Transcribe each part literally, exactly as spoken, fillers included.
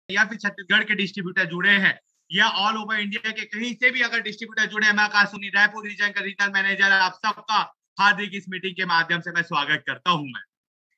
या फिर छत्तीसगढ़ के डिस्ट्रीब्यूटर जुड़े हैं या ऑल ओवर इंडिया के कहीं से भी अगर डिस्ट्रीब्यूटर जुड़े हैं, मैं आकाशवाणी रायपुर रीजन का रीजनल मैनेजर आप सबका हार्दिक इस मीटिंग के माध्यम से मैं स्वागत करता हूं। मैं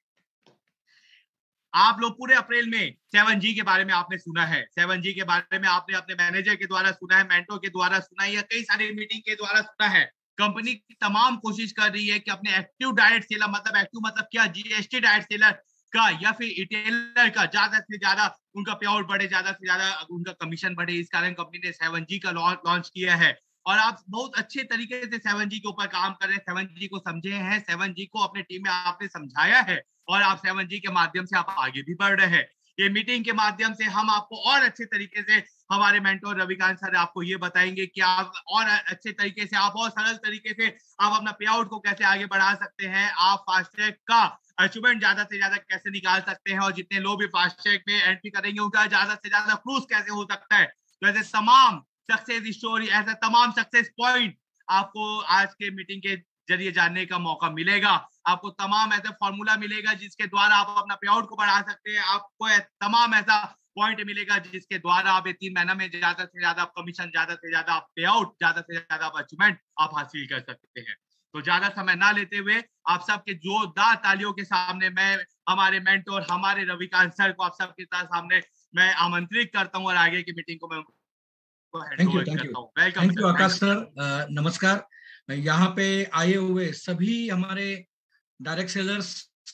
आप लोग पूरे अप्रैल में सेवन जी के बारे में आपने सुना है, सेवन जी के बारे में आपने अपने मैनेजर के द्वारा सुना है, मेंटो के द्वारा सुना है या कई सारी मीटिंग के द्वारा सुना है। कंपनी तमाम कोशिश कर रही है कि अपने एक्टिव डायरेक्ट सेलर, मतलब एक्टिव मतलब क्या, जीएसटी डायरेक्ट सेलर का या फिर रिटेलर का ज्यादा से ज्यादा उनका पे आउट बढ़े, ज्यादा से ज्यादा उनका कमीशन बढ़े। इस कारण कंपनी ने सेवन जी का लॉन्च किया है और आप बहुत अच्छे तरीके से सेवन जी के ऊपर काम कर रहे हैं, सेवन जी को समझे हैं, सेवन जी को अपने टीम में आपने समझाया है और आप सेवन जी के माध्यम से आप आगे भी बढ़ रहे हैं। ये मीटिंग के माध्यम से हम आपको और अच्छे तरीके से, हमारे मेंटोर रविकांत सर आपको ये बताएंगे कि आप और अच्छे तरीके से, आप और सरल तरीके से आप अपना पे आउट को कैसे आगे बढ़ा सकते हैं, आप फास्टैग का अचीवमेंट ज्यादा से ज्यादा कैसे निकाल सकते हैं और जितने लोग भी फास्टैग में एंट्री करेंगे उनका ज्यादा से ज्यादा क्रूज कैसे हो सकता है। तो ऐसे तमाम सक्सेस स्टोरी, ऐसे तमाम सक्सेस पॉइंट आपको आज के मीटिंग के जरिए जानने का मौका मिलेगा। आपको तमाम ऐसा फॉर्मूला मिलेगा जिसके द्वारा आप अपना पे आउट को बढ़ा सकते हैं। आपको तमाम ऐसा पॉइंट मिलेगा जिसके द्वारा आप ये तीन महीना में ज्यादा से ज्यादा आप कमीशन, ज्यादा से ज्यादा आप पे आउट, ज्यादा से ज्यादा आप अचीवमेंट आप हासिल कर सकते हैं। तो ज्यादा समय ना लेते हुए आप सबके जोरदार तालियों के सामने मैं हमारे मेंटोर, हमारे रविकांत सर को आप सबके सामने मैं आमंत्रित करता हूँ और आगे की मीटिंग को मैं thank you thank you thank you Akash sir. नमस्कार। यहाँ पे आए हुए सभी हमारे डायरेक्ट सेलर्स,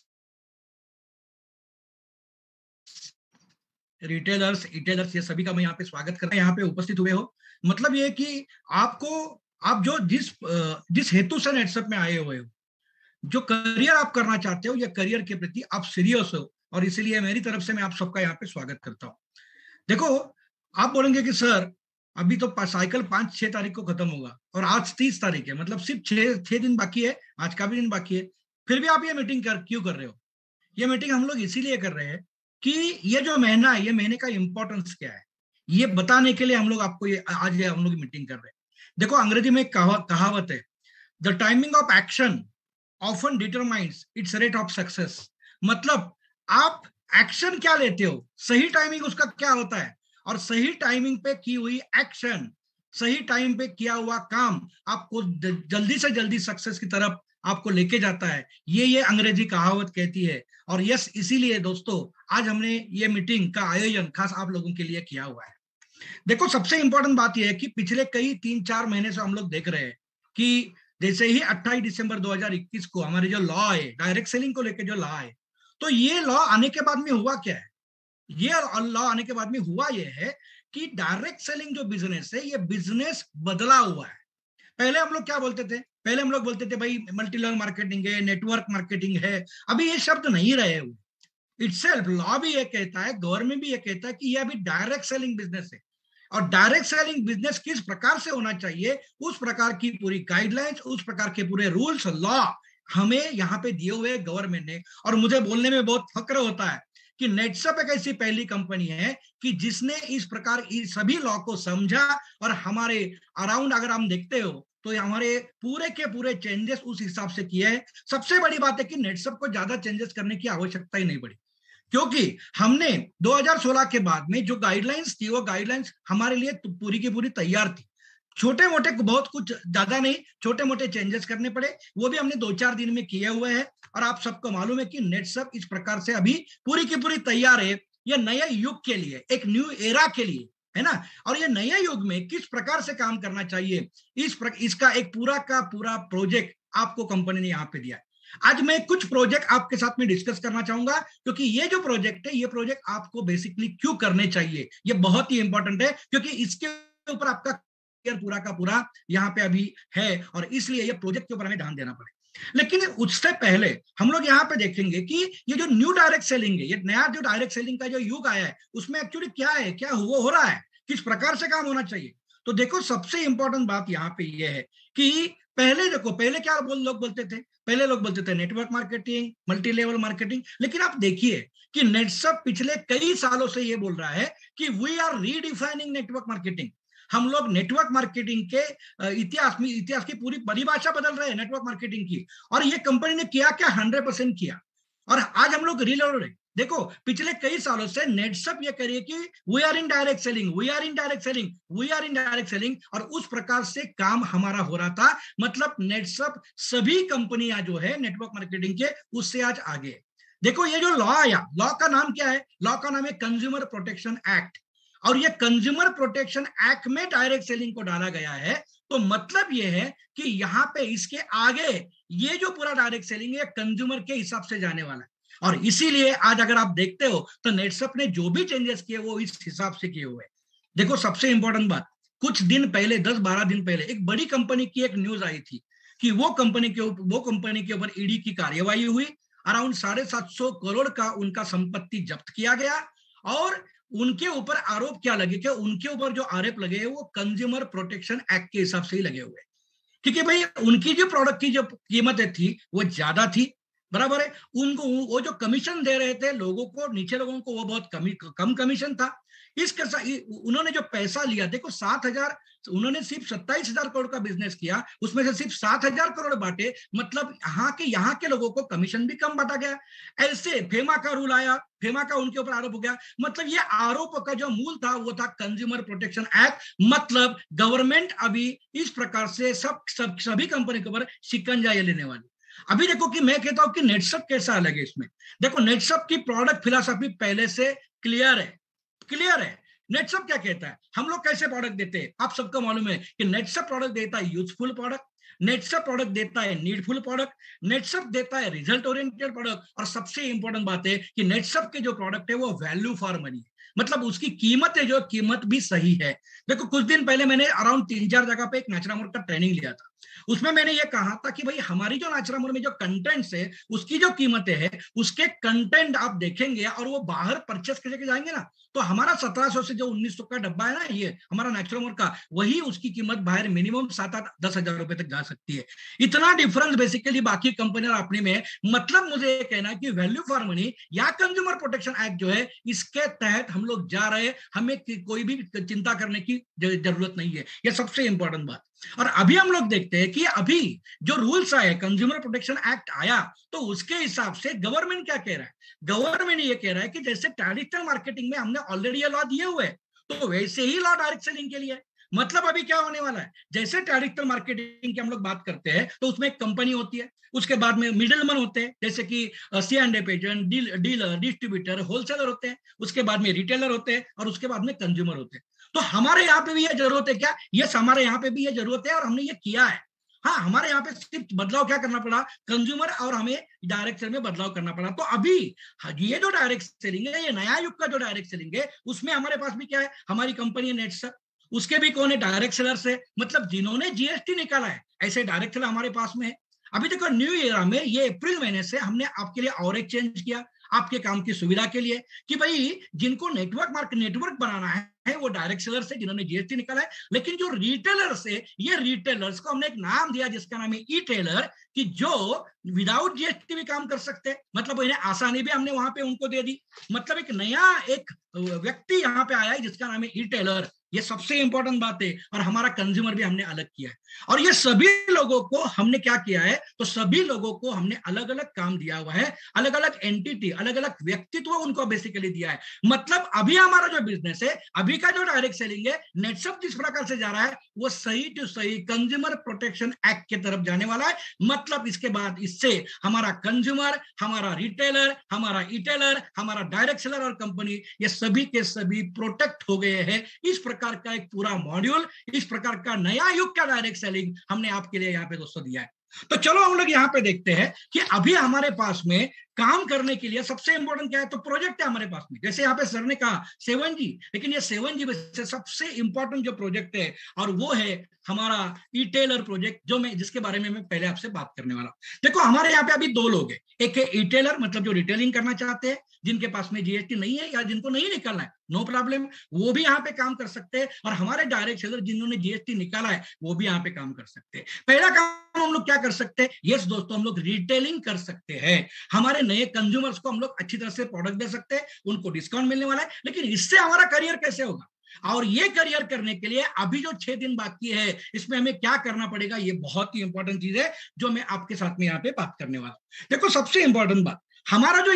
रिटेलर्स, रिटेलर्स, ये सभी का मैं यहाँ पे स्वागत करता हूँ। यहाँ पे उपस्थित हुए हो, मतलब ये कि आपको, आप जो जिस जिस हेतु से नेटसप में आए हुए हो, जो करियर आप करना चाहते हो या करियर के प्रति आप सीरियस हो, और इसीलिए मेरी तरफ से मैं आप सबका यहाँ पे स्वागत करता हूँ। देखो, आप बोलेंगे कि सर अभी तो साइकिल पांच छह तारीख को खत्म होगा और आज तीस तारीख है, मतलब सिर्फ छह छह दिन बाकी है, आज का भी दिन बाकी है, फिर भी आप ये मीटिंग कर क्यों कर रहे हो? ये मीटिंग हम लोग इसीलिए कर रहे हैं कि ये जो महीना है, ये महीने का इंपॉर्टेंस क्या है, ये बताने के लिए हम लोग आपको ये आज ये हम लोग मीटिंग कर रहे हैं। देखो, अंग्रेजी में कहावत है, the timing of action often determines its rate of success. मतलब आप एक्शन क्या लेते हो, सही टाइमिंग उसका क्या होता है, और सही टाइमिंग पे की हुई एक्शन, सही टाइम पे किया हुआ काम आपको जल्दी से जल्दी सक्सेस की तरफ आपको लेके जाता है। ये ये अंग्रेजी कहावत कहती है। और यस, इसीलिए दोस्तों आज हमने ये मीटिंग का आयोजन खास आप लोगों के लिए किया हुआ है। देखो, सबसे इंपॉर्टेंट बात यह है कि पिछले कई तीन चार महीने से हम लोग देख रहे हैं कि जैसे ही अट्ठाईस दिसंबर दो हज़ार इक्कीस को हमारे जो लॉ है, डायरेक्ट सेलिंग को लेकर जो लॉ है, तो ये लॉ आने के बाद में हुआ क्या है, ये लॉ आने के बाद में हुआ ये है कि डायरेक्ट सेलिंग जो बिजनेस है, ये बिजनेस बदला हुआ है। पहले हम लोग क्या बोलते थे, पहले हम लोग बोलते थे भाई मल्टी लेवल मार्केटिंग है, नेटवर्क मार्केटिंग है। अभी ये शब्द नहीं रहे हुए। इटसेल्फ लॉ भी ये कहता है, गवर्नमेंट भी ये कहता है कि ये अभी डायरेक्ट सेलिंग बिजनेस है। और डायरेक्ट सेलिंग बिजनेस किस प्रकार से होना चाहिए, उस प्रकार की पूरी गाइडलाइंस, उस प्रकार के पूरे रूल्स, लॉ हमें यहाँ पे दिए हुए गवर्नमेंट ने। और मुझे बोलने में बहुत फक्र होता है कि नेटसप एक ऐसी पहली कंपनी है कि जिसने इस प्रकार इस सभी लॉ को समझा, और हमारे अराउंड अगर हम देखते हो तो हमारे पूरे के पूरे चेंजेस उस हिसाब से किए हैं। सबसे बड़ी बात है कि नेटसप को ज्यादा चेंजेस करने की आवश्यकता ही नहीं पड़ी, क्योंकि हमने दो हज़ार सोलह के बाद में जो गाइडलाइंस थी, वो गाइडलाइंस हमारे लिए पूरी की पूरी तैयार थी। छोटे मोटे, बहुत कुछ ज्यादा नहीं, छोटे मोटे चेंजेस करने पड़े, वो भी हमने दो चार दिन में किए हुए हैं। और आप सबको मालूम है कि नेटसप इस प्रकार से अभी पूरी की पूरी तैयार है ये नए युग के लिए, एक न्यू एरा के लिए, है ना। और ये नए युग में किस प्रकार से काम करना चाहिए, इस प्रक, इसका एक पूरा का पूरा प्रोजेक्ट आपको कंपनी ने यहाँ पे दिया है। आज मैं कुछ प्रोजेक्ट आपके साथ में डिस्कस करना चाहूंगा, क्योंकि ये जो प्रोजेक्ट है, ये प्रोजेक्ट आपको बेसिकली क्यों करने चाहिए, ये बहुत ही इंपॉर्टेंट है, क्योंकि इसके ऊपर आपका पूरा का पूरा यहाँ पे अभी है, और इसलिए ये प्रोजेक्ट के ऊपर हमें ध्यान देना पड़े। लेकिन उससे पहले हम लोग यहाँ पे देखेंगे कि ये जो न्यू डायरेक्ट सेलिंग है, ये नया जो डायरेक्ट सेलिंग का जो युग आया है, उसमें एक्चुअली क्या है, क्या हुआ हो रहा है, किस प्रकार से काम होना चाहिए। तो देखो, सबसे इंपॉर्टेंट बात यहाँ पे ये है कि पहले देखो, पहले क्या बोल लोग बोलते थे, पहले लोग बोलते थे network marketing, multi level marketing. लेकिन आप देखिए कि नेटसप पिछले कई सालों से ये बोल रहा है कि we are redefining network marketing. हम लोग नेटवर्क मार्केटिंग के इतिहास में, इतिहास की पूरी परिभाषा बदल रहे हैं नेटवर्क मार्केटिंग की। और ये कंपनी ने किया क्या, हंड्रेड परसेंट किया। और आज हम लोग रीलोड है, देखो पिछले कई सालों से नेटसप ये करिए कि we are in direct selling, we are in direct selling, we are in direct selling, और उस प्रकार से काम हमारा हो रहा था। मतलब नेटसप सभी कंपनियां जो है नेटवर्क मार्केटिंग के, उससे आज आगे। देखो ये जो लॉ आया, लॉ का नाम क्या है? लॉ का नाम है कंज्यूमर प्रोटेक्शन एक्ट, और ये कंज्यूमर प्रोटेक्शन एक्ट में डायरेक्ट सेलिंग को डाला गया है। तो मतलब ये है कि यहाँ पे इसके आगे ये जो पूरा डायरेक्ट सेलिंग है कंज्यूमर के हिसाब से जाने वाला है। और इसीलिए आज अगर आप देखते हो तो नेटसप ने जो भी चेंजेस किए वो इस हिसाब से किए हुए। देखो सबसे इंपॉर्टेंट बात, कुछ दिन पहले, दस बारह दिन पहले एक बड़ी कंपनी की एक न्यूज आई थी कि वो कंपनी के वो कंपनी के ऊपर ईडी की कार्यवाही हुई, अराउंड साढ़े सात सौ करोड़ का उनका संपत्ति जब्त किया गया, और उनके ऊपर आरोप क्या लगे कि उनके ऊपर जो आरोप लगे वो कंज्यूमर प्रोटेक्शन एक्ट के हिसाब से ही लगे हुए, क्योंकि भाई उनकी जो प्रोडक्ट की जो कीमतें थी वो ज्यादा थी, बराबर है। उनको वो जो कमीशन दे रहे थे लोगों को, नीचे लोगों को, वो बहुत कमी कम कमीशन था। इसके उन्होंने जो पैसा लिया, देखो सात हजार, उन्होंने सिर्फ सत्ताईस हजार करोड़ का बिजनेस किया, उसमें से सिर्फ सात हजार करोड़ बांटे, मतलब यहाँ के यहाँ के लोगों को कमीशन भी कम बांटा गया। ऐसे फेमा का रूल आया, फेमा का उनके ऊपर आरोप हो गया। मतलब ये आरोप का जो मूल था वो था कंज्यूमर प्रोटेक्शन एक्ट। मतलब गवर्नमेंट अभी इस प्रकार से सब सब सभी कंपनी के ऊपर शिकंजा ये लेने वाली। अभी देखो कि मैं कहता हूं कि नेटसप कैसा अलग है इसमें। देखो नेटसप की प्रोडक्ट फिलॉसफी पहले से क्लियर है, क्लियर है। नेटसप क्या कहता है, हम लोग कैसे प्रोडक्ट देते हैं, आप सबको मालूम है कि नेटसप प्रोडक्ट देता है यूजफुल प्रोडक्ट, नेटसप प्रोडक्ट देता है नीडफुल प्रोडक्ट, नेटसप देता है रिजल्ट ओरिएंटेड प्रोडक्ट, और सबसे इंपॉर्टेंट बात है कि नेटसप के जो प्रोडक्ट है वो वैल्यू फॉर मनी, मतलब उसकी कीमत है जो कीमत भी सही है। देखो कुछ दिन पहले मैंने अराउंड तीन चार जगह पे एक नाचरामोर का ट्रेनिंग लिया था, उसमें मैंने ये कहा था कि भाई हमारी जो नाचरामोर में जो कंटेंट्स है उसकी जो कीमतें हैं, उसके कंटेंट आप देखेंगे और वो बाहर परचेस करके जाएंगे ना, तो हमारा सत्रह सौ से जो उन्नीस सौ का डब्बा है ना, ये हमारा नाचरामोर का, वही उसकी कीमत बाहर मिनिमम सात आठ दस हजार रुपए तक जा सकती है। इतना डिफरेंस बेसिकली बाकी कंपनियां अपने में। मतलब मुझे ये कहना है कि वैल्यू फॉर मनी या कंज्यूमर प्रोटेक्शन एक्ट जो है, इसके तहत हम लोग जा रहे हैं, हमें कोई भी चिंता करने की जरूरत नहीं है। यह सबसे इंपॉर्टेंट बात। और अभी हम लोग देखते हैं कि अभी जो रूल्स आए, कंज्यूमर प्रोटेक्शन एक्ट आया, तो उसके हिसाब से गवर्नमेंट क्या कह रहा है, गवर्नमेंट ये कह रहा है कि जैसे ट्रेडिशनल मार्केटिंग में हमने ऑलरेडी ये लॉ दिए हुए, तो वैसे ही लॉ डायरेक्ट सेलिंग के लिए। मतलब अभी क्या होने वाला है, जैसे ट्रेडिशनल मार्केटिंग की हम लोग बात करते हैं तो उसमें एक कंपनी होती है, उसके बाद में मिडिलमैन होते हैं, जैसे कि C and F agent, dealer, distributor, wholesaler होते हैं, उसके बाद में रिटेलर होते हैं, और उसके बाद में कंज्यूमर होते हैं। तो हमारे यहाँ पे भी ये जरूरत है क्या, यस हमारे यहाँ पे भी ये जरूरत है, और हमने ये किया है। हाँ, हमारे यहाँ पे सिर्फ बदलाव क्या करना पड़ा, कंज्यूमर और हमें डायरेक्ट सेलिंग में बदलाव करना पड़ा। तो अभी ये जो डायरेक्ट सेलिंग है, ये नया युग का जो डायरेक्ट सेलिंग है, उसमें हमारे पास भी क्या है, हमारी कंपनी है नेटसप, उसके भी कौन है, डायरेक्ट सेलर से, मतलब जिन्होंने जीएसटी निकाला है, ऐसे डायरेक्ट सेलर हमारे पास में है। अभी देखो न्यू ईयर में, ये अप्रैल महीने से हमने आपके लिए और एक चेंज किया, आपके काम की सुविधा के लिए, कि भाई जिनको नेटवर्क मार्केट नेटवर्क बनाना है है वो डायरेक्ट सेलर से, जिन्होंने जीएसटी निकाला है। लेकिन जो रिटेलर्स है, ये रिटेलर्स को हमने एक नाम दिया जिसका नाम है ई टेलर, कि जो विदाउट जीएसटी भी काम कर सकते हैं, मतलब इन्हें आसानी भी हमने वहां पे उनको दे दी। मतलब एक नया एक व्यक्ति यहाँ पे आया है जिसका नाम है ई टेलर। ये सबसे इंपॉर्टेंट बात है। और हमारा कंज्यूमर भी हमने अलग किया है, और ये सभी लोगों को हमने क्या किया है, तो सभी लोगों को हमने अलग अलग काम दिया हुआ है, अलग अलग एंटिटी, अलग अलग व्यक्तित्व उनको बेसिकली दिया है। मतलब अभी हमारा जो बिजनेस है, अभी का जो डायरेक्ट सेलिंग है, नेटसप जिस प्रकार से जा रहा है, वो सही टू सही कंज्यूमर प्रोटेक्शन एक्ट की तरफ जाने वाला है। मतलब इसके बाद इससे हमारा कंज्यूमर, हमारा रिटेलर, हमारा इटेलर, हमारा डायरेक्ट सेलर और कंपनी, ये सभी के सभी प्रोटेक्ट हो गए हैं। इस प्रकार का एक पूरा मॉड्यूल, इस प्रकार का नया युग का डायरेक्ट सेलिंग हमने आपके लिए यहाँ पे दोस्तों दिया है। तो चलो हम लोग यहाँ पे देखते हैं कि अभी हमारे पास में काम करने के लिए सबसे इंपॉर्टेंट क्या है, तो प्रोजेक्ट है हमारे पास में। जैसे यहाँ पे सर ने कहा सेवन जी, लेकिन ये सेवन जी में से सबसे इंपॉर्टेंट जो प्रोजेक्ट है, और वो है हमारा ई टेलर प्रोजेक्ट, जो मैं जिसके बारे में मैं पहले आपसे बात करने वाला हूँ। देखो हमारे यहाँ पे अभी दो लोग हैं, एक है ई टेलर, मतलब जो रिटेलिंग करना चाहते हैं, जिनके पास में जीएसटी नहीं है या जिनको नहीं निकालना है, नो प्रॉब्लम, वो भी यहाँ पे काम कर सकते हैं। और हमारे डायरेक्ट सेलर जिन्होंने जीएसटी निकाला है, वो भी यहाँ पे काम कर सकते हैं। पहला काम हम लोग क्या कर सकते हैं, यस दोस्तों, हम लोग रिटेलिंग कर सकते हैं। हमारे नए कंज्यूमर्स को हम लोग अच्छी तरह से प्रोडक्ट दे सकते हैं, उनको डिस्काउंट मिलने वाला है। लेकिन इससे हमारा करियर कैसे होगा, और ये करियर करने के लिए अभी जो छह दिन बाकी है, इसमें हमें क्या करना पड़ेगा, ये बहुत ही इंपॉर्टेंट चीज है जो मैं आपके साथ में यहाँ पे बात करने वाला हूं। देखो सबसे इंपॉर्टेंट बात, हमारा जो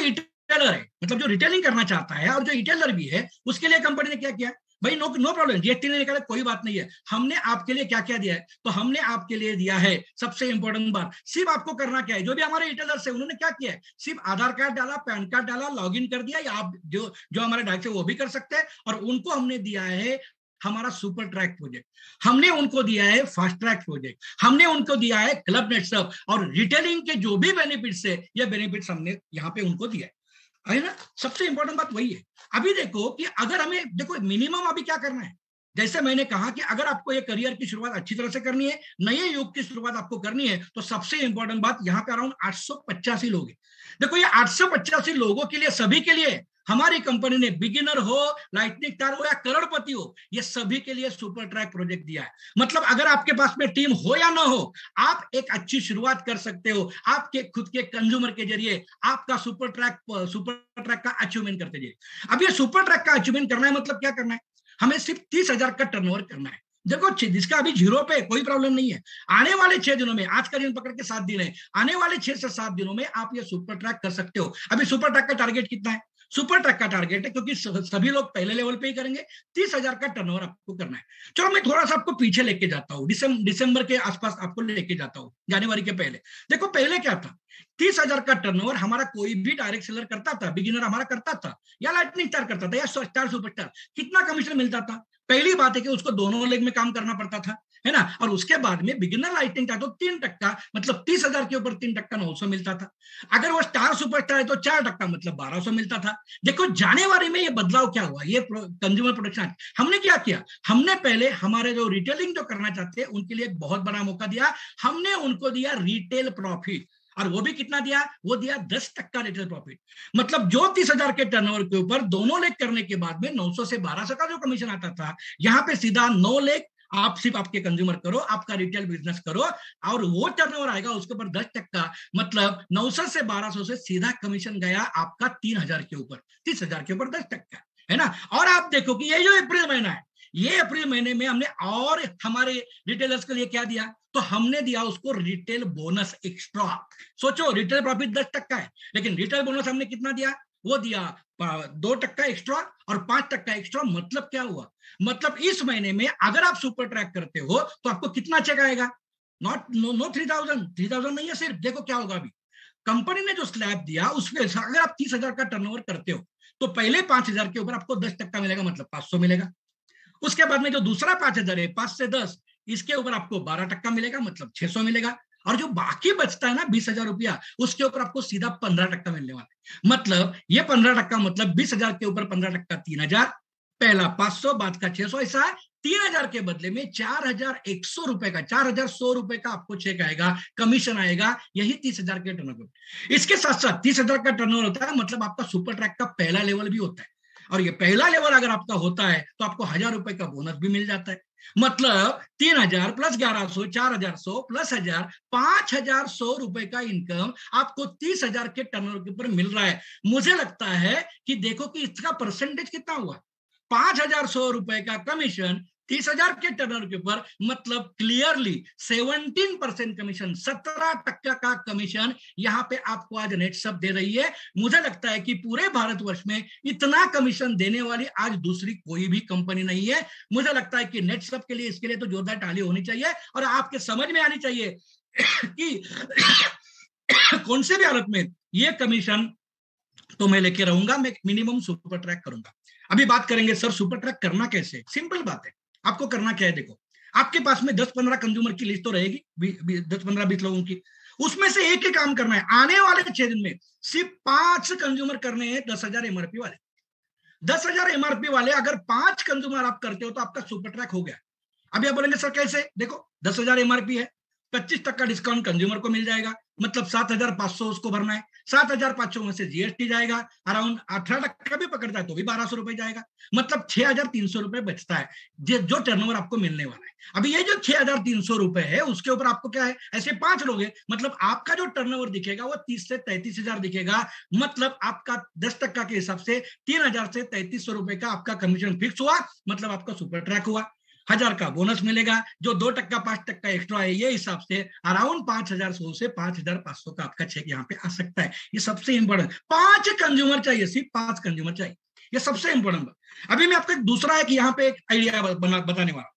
रिटेलर है, मतलब जो रिटेलिंग करना चाहता है और जो रिटेलर भी है, उसके लिए कंपनी ने क्या किया भाई, नो नो प्रॉब्लम, जीएसटी ने निकाला, कोई बात नहीं है। हमने आपके लिए क्या क्या दिया है, तो हमने आपके लिए दिया है सबसे इंपॉर्टेंट बात, सिर्फ आपको करना क्या है, जो भी हमारे रिटेलर्स है उन्होंने क्या किया है, सिर्फ आधार कार्ड डाला, पैन कार्ड डाला, लॉगिन कर दिया, या आप जो जो हमारे डायरेक्ट है वो भी कर सकते हैं। और उनको हमने दिया है हमारा सुपर ट्रैक प्रोजेक्ट, हमने उनको दिया है फास्ट ट्रैक प्रोजेक्ट, हमने उनको दिया है क्लब नेटसर्फ, और रिटेलिंग के जो भी बेनिफिट्स है ये बेनिफिट्स हमने यहाँ पे उनको दिया है, है ना। सबसे इंपॉर्टेंट बात वही है। अभी देखो कि अगर हमें, देखो मिनिमम अभी क्या करना है, जैसे मैंने कहा कि अगर आपको ये करियर की शुरुआत अच्छी तरह से करनी है, नए युग की शुरुआत आपको करनी है, तो सबसे इंपॉर्टेंट बात यहाँ पे अराउंड आठ सौ पचासी लोग हैं। देखो ये आठ सौ पचासी लोगों के लिए, सभी के लिए हमारी कंपनी ने, बिगिनर हो, लाइटनिंग स्टार हो या करोड़पति हो, ये सभी के लिए सुपर ट्रैक प्रोजेक्ट दिया है। मतलब अगर आपके पास में टीम हो या ना हो, आप एक अच्छी शुरुआत कर सकते हो आपके खुद के कंज्यूमर के जरिए, आपका सुपर ट्रैक सुपर ट्रैक का अचीवमेंट करते जाइए। अब ये सुपर ट्रैक का अचीवमेंट करना है मतलब क्या करना है, हमें सिर्फ तीस हजार का टर्नओवर करना है। देखो जिसका अभी जीरो पे कोई प्रॉब्लम नहीं है, आने वाले छह दिनों में, आज का दिन पकड़ के सात दिन है, आने वाले छह से सात दिनों में आप ये सुपर ट्रैक कर सकते हो। अभी सुपर ट्रैक का टारगेट कितना है, सुपर ट्रैक का टारगेट है, क्योंकि सभी लोग पहले लेवल पे ही करेंगे, तीस हजार का टर्नओवर आपको करना है। चलो मैं थोड़ा सा आपको पीछे लेके जाता हूँ, दिसंबर के आसपास आपको लेके जाता हूँ, जनवरी के पहले। देखो पहले क्या था, तीस हजार का टर्नओवर हमारा कोई भी डायरेक्ट सेलर करता था, बिगिनर हमारा करता था, या लाइटनिंग स्टार करता था, या स्टार सुपरस्टार, कितना कमीशन मिलता था। पहली बात है कि उसको दोनों लेग में काम करना पड़ता था, है ना। और उसके बाद में बिगिनर लाइटिंग था तो तीन टक्का, मतलब तीस हजार के ऊपर तीन टक्का नौ सौ मिलता था। अगर वो स्टार सुपरस्टार है तो चार टक्का, मतलब बारह सौ मिलता था। देखो जनवरी में ये बदलाव क्या हुआ, ये कंज्यूमर प्रोटेक्शन हमने क्या किया, हमने पहले हमारे जो रिटेलिंग जो करना चाहते हैं उनके लिए एक बहुत बड़ा मौका दिया, हमने उनको दिया रिटेल प्रॉफिट, और वो भी कितना दिया, वो दिया दस टक्का रिटेल प्रॉफिट। मतलब जो तीस हजार के टर्नओवर के ऊपर दोनों लेग करने के बाद में नौ सौ से बारह सौ का जो कमीशन आता था, यहाँ पे सीधा नौ लेग आप सिर्फ आपके कंज्यूमर करो, आपका रिटेल बिजनेस करो, और वो टर्नओवर आएगा उसके ऊपर दस टक्का, मतलब नौ सौ से बारह सौ से सीधा कमीशन गया आपका तीन हजार के ऊपर, तीस हजार के ऊपर दस टक्का, है ना। और आप देखो कि ये जो अप्रैल महीना है, ये अप्रैल महीने में हमने और हमारे रिटेलर्स के लिए क्या दिया, तो हमने दिया उसको रिटेल बोनस एक्स्ट्रा। सोचो रिटेल प्रॉफिट दस टक्का है, लेकिन रिटेल बोनस हमने कितना दिया, वो दिया दो टक्का एक्स्ट्रा और पांच टक्का एक्स्ट्रा। मतलब क्या हुआ, मतलब इस महीने में अगर आप सुपर ट्रैक करते हो तो आपको कितना चेक आएगा, not no no three thousand three thousand नहीं है सिर्फ। देखो क्या होगा, अभी कंपनी ने जो स्लैब दिया उसमें अगर आप तीस हजार का टर्नओवर करते हो तो पहले पांच हजार के ऊपर आपको दस टक्का मिलेगा, मतलब पांच सौ मिलेगा। उसके बाद में जो दूसरा पांच हजार है, पांच से दस, इसके ऊपर आपको बारह टक्का मिलेगा, मतलब छह सौ मिलेगा। और जो बाकी बचता है ना बीस हजार रुपया, उसके ऊपर आपको सीधा पंद्रह टक्का मिलने वाला है। मतलब ये पंद्रह टक्का, मतलब बीस हजार के ऊपर पंद्रह टक्का तीन हजार, पहला पांच सौ, बाद का छह सौ, ऐसा है। तीन हजार के बदले में चार हजार एक सौ रुपए का, चार हजार सौ रुपए का आपको चेक आएगा, कमीशन आएगा, यही तीस हजार के टर्नओवर। इसके साथ साथ तीस हजार का टर्नओवर होता है, मतलब आपका सुपर ट्रैक का पहला लेवल भी होता है, और ये पहला लेवल अगर आपका होता है तो आपको हजार रुपए का बोनस भी मिल जाता है। मतलब तीन हजार प्लस ग्यारह सौ, चार हजार सौ प्लस हजार, पांच हजार सौ रुपए का इनकम आपको तीस हजार के टर्नओवर के ऊपर मिल रहा है। मुझे लगता है कि देखो कि इसका परसेंटेज कितना हुआ, पांच हजार सौ रुपए का कमीशन तीस हजार के टर्नओवर के ऊपर, मतलब क्लियरली सेवनटीन परसेंट कमीशन, सत्रह टक्का का कमीशन यहाँ पे आपको आज नेटसर्फ दे रही है। मुझे लगता है कि पूरे भारतवर्ष में इतना कमीशन देने वाली आज दूसरी कोई भी कंपनी नहीं है। मुझे लगता है कि नेटसर्फ के लिए, इसके लिए तो जोरदार ताली होनी चाहिए, और आपके समझ में आनी चाहिए कि कौन से भी हालत में ये कमीशन तो मैं लेके रहूंगा, मैं मिनिमम सुपर ट्रैक करूंगा। अभी बात करेंगे सर सुपर ट्रैक करना कैसे। सिंपल बात है, आपको करना क्या है, देखो आपके पास में दस पंद्रह कंज्यूमर की लिस्ट तो रहेगी, दस पंद्रह बीस लोगों की, उसमें से एक ही काम करना है। आने वाले छह दिन में सिर्फ पांच कंज्यूमर करने हैं दस हजार एमआरपी वाले। दस हजार एमआरपी वाले अगर पांच कंज्यूमर आप करते हो तो आपका सुपर ट्रैक हो गया। अभी आप बोलेंगे सर कैसे, देखो दस हजार एमआरपी है, पच्चीस टक्का डिस्काउंट कंज्यूमर को मिल जाएगा, मतलब सात हजार पांच सौ उसको भरना है, सात हजार पांच सौ में से जीएसटी जाएगा, अराउंड अठारह टक्का भी पकड़ता है तो भी बारह सौ रुपए जाएगा, मतलब छह हजार तीन सौ रुपए बचता है जो टर्नओवर आपको मिलने वाला है। अभी ये जो छह हजार तीन सौ रुपए है उसके ऊपर आपको क्या है, ऐसे पांच लोग हैं, मतलब आपका जो टर्नओवर दिखेगा वो तीस से तैतीस हजार दिखेगा, मतलब आपका दस टक्का के हिसाब से तीन हजार से तैतीस सौ रुपए का आपका कमीशन फिक्स हुआ, मतलब आपका सुपर ट्रैक हुआ। हजार का बोनस मिलेगा, जो दो टक्का पांच टक्का एक्स्ट्रा है, ये हिसाब से अराउंड पांच हजार सौ से पांच हजार पांच सौ का आपका चेक यहाँ पे आ सकता है। ये सबसे इंपॉर्टेंट, पांच कंज्यूमर चाहिए, सिर्फ पांच कंज्यूमर चाहिए, ये सबसे इंपॉर्टेंट बात। अभी मैं आपको एक दूसरा है कि यहाँ पे एक आइडिया बताने वाला।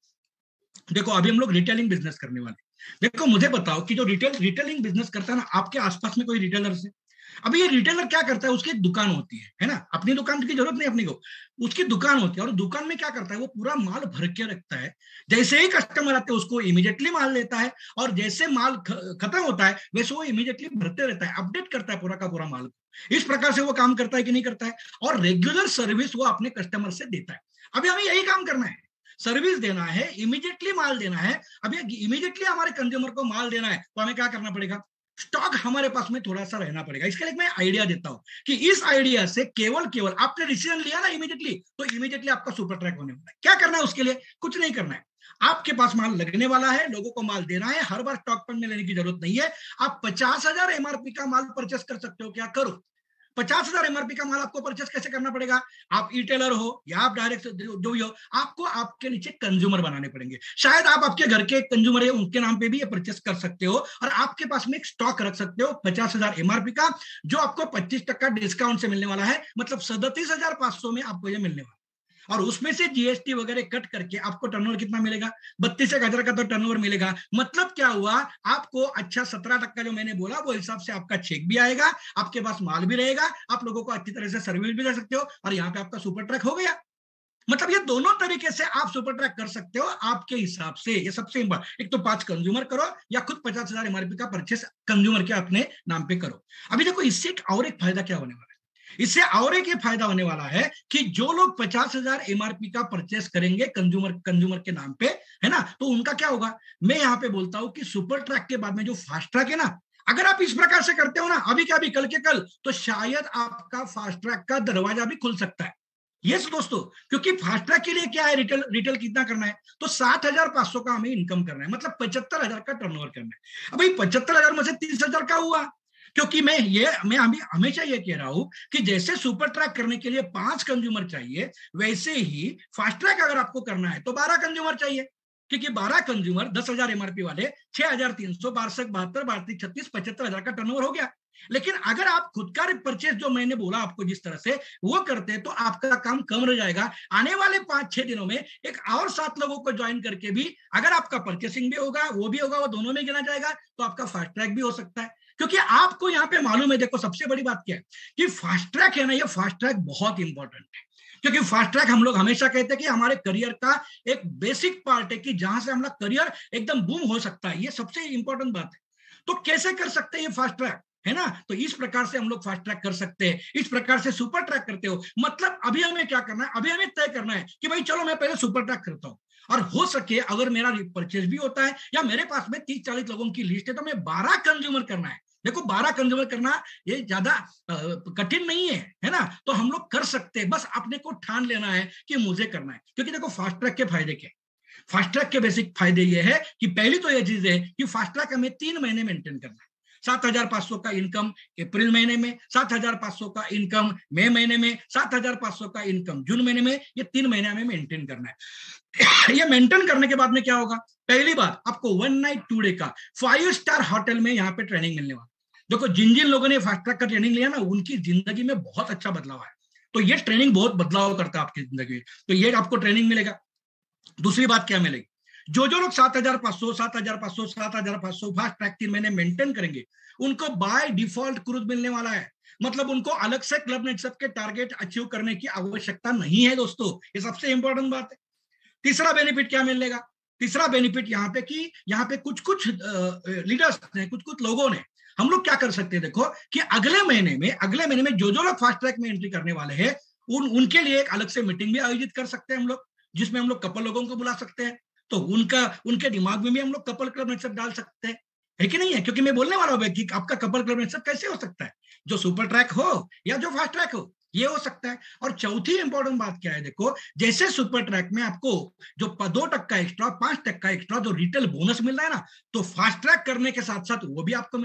देखो अभी हम लोग रिटेलिंग बिजनेस करने वाले। देखो मुझे बताओ कि जो रिटेल रिटेलिंग बिजनेस करता है ना, आपके आसपास में कोई रिटेलर से, अभी ये रिटेलर क्या करता है, उसकी एक दुकान होती है है ना, अपनी दुकान की जरूरत नहीं अपनी को, उसकी दुकान होती है, और दुकान में क्या करता है, वो पूरा माल भर के रखता है। जैसे ही कस्टमर आते हैं उसको इमीडिएटली माल लेता है, और जैसे माल खत्म होता है वैसे वो इमीडिएटली भरते रहता है, अपडेट करता है पूरा का पूरा माल को। इस प्रकार से वो काम करता है कि नहीं करता है, और रेगुलर सर्विस वो अपने कस्टमर से देता है। अभी हमें यही काम करना है, सर्विस देना है, इमीडिएटली माल देना है। अभी इमीडिएटली हमारे कंज्यूमर को माल देना है, तो हमें क्या करना पड़ेगा, स्टॉक हमारे पास में थोड़ा सा रहना पड़ेगा। इसके लिए मैं आइडिया देता हूं कि इस आइडिया से केवल केवल आपने डिसीजन लिया ना इमीडिएटली, तो इमीडिएटली आपका सुपर ट्रैक होने वाला है। क्या करना है उसके लिए, कुछ नहीं करना है, आपके पास माल लगने वाला है, लोगों को माल देना है, हर बार स्टॉक पर में लेने की जरूरत नहीं है। आप पचास हजार एमआरपी का माल परचेस कर सकते हो, क्या करो, पचास हजार एमआरपी का माल आपको परचेस कैसे करना पड़ेगा, आप ई टेलर हो या आप डायरेक्ट जो भी हो, आपको आपके नीचे कंज्यूमर बनाने पड़ेंगे। शायद आप आपके घर के कंज्यूमर है, उनके नाम पे भी ये परचेस कर सकते हो, और आपके पास में एक स्टॉक रख सकते हो पचास हजार एमआरपी का, जो आपको पच्चीस टक्का डिस्काउंट से मिलने वाला है, मतलब सैंतीस हजार पांच सौ में आपको ये मिलने वाला है। और उसमें से जीएसटी वगैरह कट करके आपको टर्नओवर कितना मिलेगा, बत्तीस एक हजार का तो टर्नओवर मिलेगा। मतलब क्या हुआ, आपको अच्छा सत्रह टक्का जो मैंने बोला वो हिसाब से आपका चेक भी आएगा, आपके पास माल भी रहेगा, आप लोगों को अच्छी तरह से सर्विस भी दे सकते हो, और यहाँ पे आपका सुपर ट्रैक हो गया। मतलब ये दोनों तरीके से आप सुपर ट्रैक कर सकते हो आपके हिसाब से। ये सबसे इंपॉर्टेंट, एक तो पांच कंज्यूमर करो या खुद पचास हजार एमआरपी का परचेस कंज्यूमर के अपने नाम पे करो। अभी देखो इससे और एक फायदा क्या होने वाला है, इससे और एक फायदा होने वाला है कि जो लोग पचास हजार एमआरपी का परचेस करेंगे कंज्यूमर कंज्यूमर के नाम पे, है ना, तो उनका क्या होगा, मैं यहाँ पे बोलता हूं कि सुपर ट्रैक के बाद में जो फास्ट ट्रैक है ना, अगर आप इस प्रकार से करते हो ना, अभी क्या अभी कल के कल, तो शायद आपका फास्ट ट्रैक का दरवाजा भी खुल सकता है। यस दोस्तों, क्योंकि फास्ट ट्रैक के लिए क्या है, रिटेल रिटेल कितना करना है, तो सात हजार पांच सौ का हमें इनकम करना है, मतलब पचहत्तर हजार का टर्नओवर करना है। अब पचहत्तर हजार में से तीस हजार का हुआ, क्योंकि मैं ये मैं हमेशा ये कह रहा हूं कि जैसे सुपर ट्रैक करने के लिए पांच कंज्यूमर चाहिए, वैसे ही फास्ट ट्रैक अगर आपको करना है तो बारह कंज्यूमर चाहिए, क्योंकि बारह कंज्यूमर दस हजार एमआरपी वाले छह हजार तीन सौ बासठ बहत्तर बारह छत्तीस पचहत्तर हजार का टर्नओवर हो गया। लेकिन अगर आप खुद का परचेस जो मैंने बोला आपको जिस तरह से वो करते हैं, तो आपका काम कम रह जाएगा। आने वाले पांच छह दिनों में एक और सात लोगों को ज्वाइन करके भी अगर आपका परचेसिंग भी होगा, वो भी होगा, वो दोनों में गिना जाएगा, तो आपका फास्ट ट्रैक भी हो सकता है। क्योंकि आपको यहाँ पे मालूम है, देखो सबसे बड़ी बात क्या है कि फास्ट ट्रैक है ना, ये फास्ट ट्रैक बहुत इंपॉर्टेंट है, क्योंकि फास्ट ट्रैक हम लोग हमेशा कहते हैं कि हमारे करियर का एक बेसिक पार्ट है, कि जहां से हमारा करियर एकदम बूम हो सकता है, ये सबसे इंपॉर्टेंट बात है। तो कैसे कर सकते हैं ये फास्ट ट्रैक, है ना, तो इस प्रकार से हम लोग फास्ट ट्रैक कर सकते हैं, इस प्रकार से सुपर ट्रैक करते हो। मतलब अभी हमें क्या करना है, अभी हमें तय करना है कि भाई चलो मैं पहले सुपर ट्रैक करता हूं, और हो सके अगर मेरा परचेज भी होता है या मेरे पास में तीस चालीस लोगों की लिस्ट है, तो मैं बारह कंज्यूमर करना है। देखो बारह कंज्यूमर करना ये ज्यादा कठिन नहीं है, है ना, तो हम लोग कर सकते हैं, बस अपने को ठान लेना है कि मुझे करना है। क्योंकि देखो फास्ट ट्रैक के फायदे क्या, फास्ट ट्रैक के बेसिक फायदे ये है कि पहली तो ये चीज है कि फास्ट ट्रैक हमें तीन महीने मेंटेन करना है। सात हजार पांच सौ का इनकम अप्रैल महीने में, सात हजार पांच सौ का इनकम मई महीने में, सात हजार पांच सौ का इनकम जून महीने में, ये तीन महीने हमें मेंटेन करना है। ये मेंटेन करने के बाद में क्या होगा, पहली बात आपको वन नाइट टू डे का फाइव स्टार होटल में यहाँ पे ट्रेनिंग मिलने वाला। देखो जिन जिन लोगों ने फास्ट ट्रैक का ट्रेनिंग लिया ना, उनकी जिंदगी में बहुत अच्छा बदलाव है। तो ये ट्रेनिंग बहुत बदलाव करता है आपकी जिंदगी में, तो ये आपको ट्रेनिंग मिलेगा। दूसरी बात क्या मिलेगी, जो जो लोग सात हजार पांच सौ सात हजार पांच सौ सात हजार पांच सौ फास्ट ट्रैक तीन महीने मेंटेन करेंगे, उनको बाय डिफॉल्ट क्रूज मिलने वाला है। मतलब उनको अलग से क्लब नेटसप के टारगेट अचीव करने की आवश्यकता नहीं है दोस्तों, ये सबसे इंपॉर्टेंट बात है। तीसरा बेनिफिट क्या मिलेगा, तीसरा बेनिफिट यहाँ पे कि यहाँ पे कुछ कुछ लीडर्स ने, कुछ कुछ लोगों ने, हम लोग क्या कर सकते हैं, देखो कि अगले महीने में अगले महीने में जो जो लोग फास्ट ट्रैक में एंट्री करने वाले हैं, उन उनके लिए एक अलग से मीटिंग भी आयोजित कर सकते हैं हम लोग, जिसमें हम लोग कपल लोगों को बुला सकते हैं। तो उनका उनके दिमाग में भी हम लोग कपल क्लब नेटसप डाल सकते हैं, है कि नहीं है, क्योंकि मैं बोलने वाला हूं कि आपका कपल क्लब नेटसप कैसे हो सकता है, जो सुपर ट्रैक हो या जो फास्ट ट्रैक हो, ये हो सकता है। और चौथी इंपॉर्टेंट बात क्या है, देखो जैसे सुपर ट्रैक में आपको जो दो टक्का एक्स्ट्रा पांच टक्का एक्स्ट्रा जो रिटेल बोनस मिल रहा है ना, तो फास्ट ट्रैक करने के साथ साथ वो भी आपको मिल रहा है।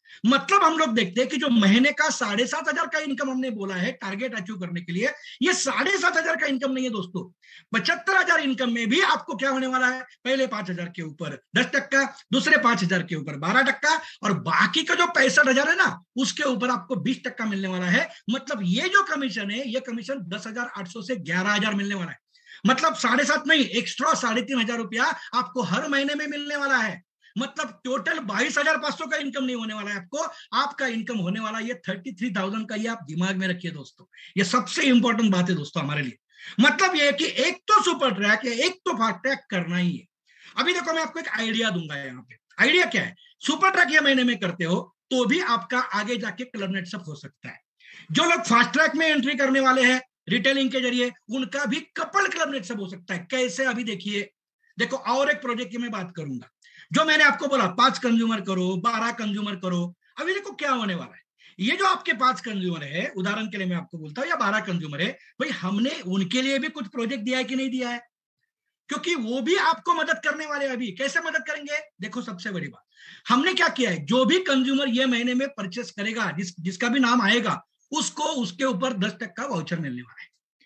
मतलब हम लोग देखते हैं कि जो महीने का साढ़े सात हजार का इनकम हमने बोला है टारगेट अचीव करने के लिए, ये साढ़े सात हजार का इनकम नहीं है दोस्तों। पचहत्तर हजार इनकम में भी आपको क्या होने वाला है, पहले पांच हजार के ऊपर दस टक्का, दूसरे पांच हजार के ऊपर बारह टक्का, और बाकी का जो पैंसठ हजार है ना उसके ऊपर आपको बीस टक्का मिलने वाला है। मतलब ये जो कमीशन है, ये कमीशन दस हजार आठ सौ से ग्यारह हजार मिलने वाला है। मतलब साढ़े सात नहीं, एक्स्ट्रा साढ़े तीन हजार रुपया आपको हर महीने में मिलने वाला है। मतलब टोटल बाईस हजार पांच सौ का इनकम नहीं होने वाला है आपको, आपका इनकम होने वाला ये थर्टी थ्री थाउजेंड का। ये आप दिमाग में रखिए दोस्तों, ये सबसे इंपॉर्टेंट बात है दोस्तों हमारे लिए। मतलब ये है कि एक तो सुपर ट्रैक है, एक तो फास्ट ट्रैक करना ही है। अभी देखो मैं आपको एक आइडिया दूंगा यहाँ पे। आइडिया क्या है, सुपर ट्रैक ये महीने में करते हो तो भी आपका आगे जाके क्लब नेटसअप हो सकता है। जो लोग फास्ट ट्रैक में एंट्री करने वाले हैं रिटेलिंग के जरिए, उनका भी कपल क्लब नेटसअप हो सकता है। कैसे, अभी देखिए। देखो और एक प्रोजेक्ट की मैं बात करूंगा, जो मैंने आपको बोला पांच कंज्यूमर करो, बारह कंज्यूमर करो। अभी देखो क्या होने वाला है, ये जो आपके पांच कंज्यूमर है, उदाहरण के लिए मैं आपको बोलता हूं, या बारह कंज्यूमर है, भाई हमने उनके लिए भी कुछ प्रोजेक्ट दिया है कि नहीं दिया है, क्योंकि वो भी आपको मदद करने वाले हैं। अभी कैसे मदद करेंगे, देखो सबसे बड़ी बात हमने क्या किया है, जो भी कंज्यूमर ये महीने में परचेस करेगा, जिस जिसका भी नाम आएगा, उसको उसके ऊपर दस टक्का वाउचर मिलने वाला है।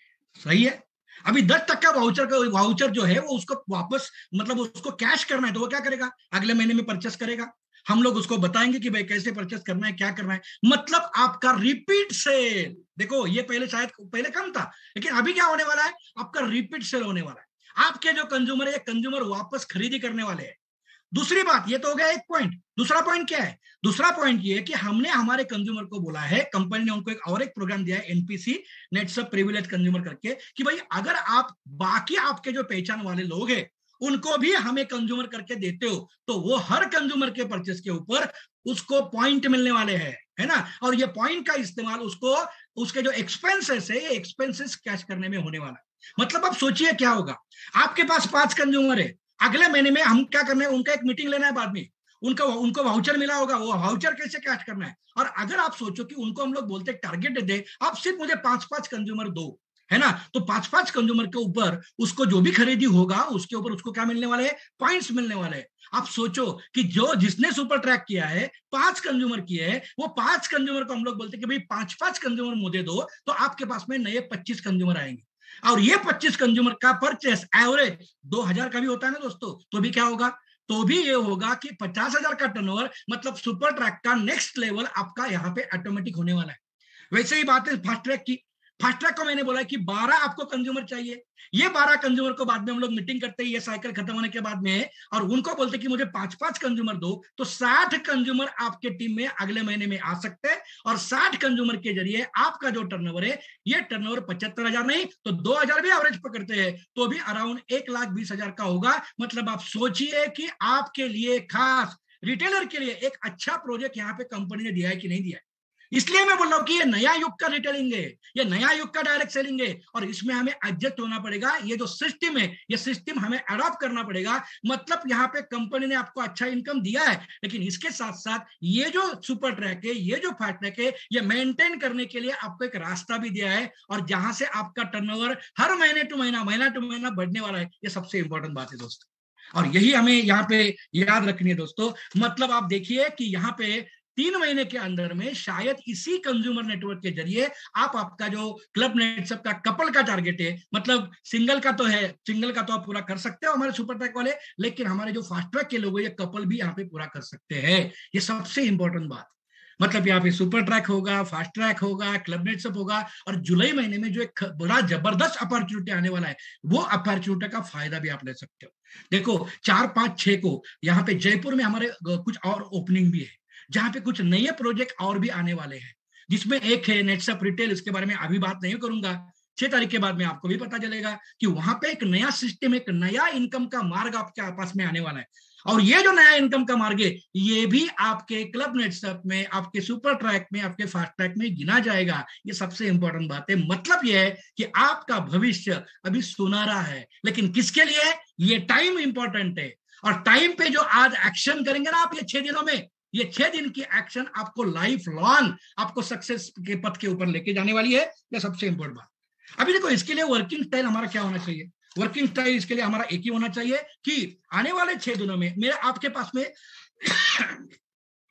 सही है। अभी दस टक्का वाउचर का वाउचर जो है वो उसको वापस, मतलब उसको कैश करना है, तो वो क्या करेगा, अगले महीने में परचेस करेगा। हम लोग उसको बताएंगे कि भाई कैसे परचेस करना है, क्या करना है। मतलब आपका रिपीट सेल, देखो ये पहले शायद पहले कम था, लेकिन अभी क्या होने वाला है, आपका रिपीट सेल होने वाला है। आपके जो कंज्यूमर है, कंज्यूमर वापस खरीदी करने वाले हैं। दूसरी बात, ये तो हो गया एक पॉइंट। दूसरा पॉइंट क्या है, दूसरा पॉइंट ये है कि हमने हमारे कंज्यूमर को बोला है, कंपनी ने उनको एक और एक प्रोग्राम दिया है, एनपीसी, नेटसअप प्रिविलेज कंज्यूमर करके, कि भाई अगर आप बाकी आपके जो पहचान वाले लोग हैं उनको भी हमें कंज्यूमर करके देते हो, तो वो हर कंज्यूमर के परचेस के ऊपर उसको पॉइंट मिलने वाले हैं, है ना। और ये पॉइंट का इस्तेमाल उसको उसके जो एक्सपेंसेस है, ये एक्सपेंसेस कैश करने में होने वाला है। मतलब अब सोचिए क्या होगा, आपके पास पांच कंज्यूमर है, अगले महीने में हम क्या करना है, उनका एक मीटिंग लेना है, बाद में उनका उनको वाउचर मिला होगा, वो वाउचर कैसे कैश करना है। और अगर आप सोचो कि उनको हम लोग बोलते टारगेट दे, आप सिर्फ मुझे पांच पांच कंज्यूमर दो, है ना, तो पांच पांच कंज्यूमर के ऊपर उसको जो भी खरीदी होगा उसके ऊपर उसको क्या मिलने वाले हैं, पॉइंट्स मिलने वाले हैं। आप सोचो कि जो जिसने सुपर ट्रैक किया है, पांच कंज्यूमर किए हैं, वो पांच कंज्यूमर को हम लोग बोलते हैं कि भाई पांच पांच कंज्यूमर मुझे दो, तो आपके पास में नए पच्चीस कंज्यूमर आएंगे। और ये पच्चीस कंज्यूमर का परचेस एवरेज दो हजार का भी होता है ना दोस्तों, तो भी क्या होगा, तो भी ये होगा कि पचास हजार का टर्नओवर, मतलब सुपर ट्रैक का नेक्स्ट लेवल आपका यहाँ पे ऑटोमेटिक होने वाला है। वैसे ही बात है फास्ट ट्रैक की। फास्ट ट्रैक को मैंने बोला कि बारह आपको कंज्यूमर चाहिए, ये बारह कंज्यूमर को बाद में हम लोग मीटिंग करते हैं, ये साइकिल खत्म होने के बाद में, और उनको बोलते कि मुझे पांच पांच कंज्यूमर दो, तो साठ कंज्यूमर आपके टीम में अगले महीने में आ सकते हैं। और साठ कंज्यूमर के जरिए आपका जो टर्नओवर है, ये टर्नओवर पचहत्तर हजार नहीं तो दो हजार भी एवरेज पकड़ते हैं, तो भी अराउंड एक लाख बीस हजार का होगा। मतलब आप सोचिए कि आपके लिए, खास रिटेलर के लिए, एक अच्छा प्रोजेक्ट यहाँ पे कंपनी ने दिया है कि नहीं दिया है। इसलिए मैं बोल रहा हूं कि ये नया युग का रिटेलिंग है, ये नया युग का डायरेक्ट सेलिंग है, और इसमें हमें एडजस्ट होना पड़ेगा। ये जो सिस्टम है, ये सिस्टम हमें अडॉप्ट करना पड़ेगा। मतलब यहाँ पे कंपनी ने आपको अच्छा इनकम दिया है, लेकिन इसके साथ साथ ये जो सुपर ट्रैक है, ये जो फास्ट ट्रैक है, ये मेंटेन करने के लिए आपको एक रास्ता भी दिया है, और जहां से आपका टर्नओवर हर महीने टू महीना, महीना टू महीना बढ़ने वाला है। ये सबसे इंपॉर्टेंट बात है दोस्तों, और यही हमें यहाँ पे याद रखनी है दोस्तों। मतलब आप देखिए कि यहाँ पे तीन महीने के अंदर में शायद इसी कंज्यूमर नेटवर्क के जरिए आप आपका जो क्लब नेटसअप का कपल का टारगेट है, मतलब सिंगल का तो है, सिंगल का तो आप पूरा कर सकते हो हमारे सुपर ट्रैक वाले, लेकिन हमारे जो फास्ट ट्रैक के लोग हैं, ये कपल भी यहाँ पे पूरा कर सकते हैं। ये सबसे इंपॉर्टेंट बात। मतलब यहाँ पे सुपर ट्रैक होगा, फास्ट ट्रैक होगा, क्लब नेटसअप होगा, और जुलाई महीने में जो एक बड़ा जबरदस्त अपॉर्चुनिटी आने वाला है, वो अपॉर्चुनिटी का फायदा भी आप ले सकते हो। देखो चार पांच छह को यहाँ पे जयपुर में हमारे कुछ और ओपनिंग भी है, जहां पे कुछ नए प्रोजेक्ट और भी आने वाले हैं, जिसमें एक है नेटसअप रिटेल। इसके बारे में अभी बात नहीं करूंगा, छह तारीख के बाद में आपको भी पता चलेगा कि वहां पे एक नया सिस्टम, एक नया इनकम का मार्ग आपके पास में आने वाला है। और ये जो नया इनकम का मार्ग है, ये भी आपके क्लब नेटसअप में, आपके सुपर ट्रैक में, आपके फास्ट ट्रैक में गिना जाएगा। ये सबसे इंपॉर्टेंट बात है। मतलब ये है कि आपका भविष्य अभी सुनहरा है, लेकिन किसके लिए, ये टाइम इंपॉर्टेंट है। और टाइम पे जो आज एक्शन करेंगे ना आप, ये छह दिनों में, ये छह दिन की एक्शन आपको लाइफ लॉन्ग आपको सक्सेस के पथ के ऊपर लेके जाने वाली है। ये सबसे इंपॉर्टेंट बात। अभी देखो इसके लिए वर्किंग स्टाइल हमारा क्या होना चाहिए, वर्किंग स्टाइल इसके लिए हमारा एक ही होना चाहिए कि आने वाले छह दिनों में मेरे आपके पास में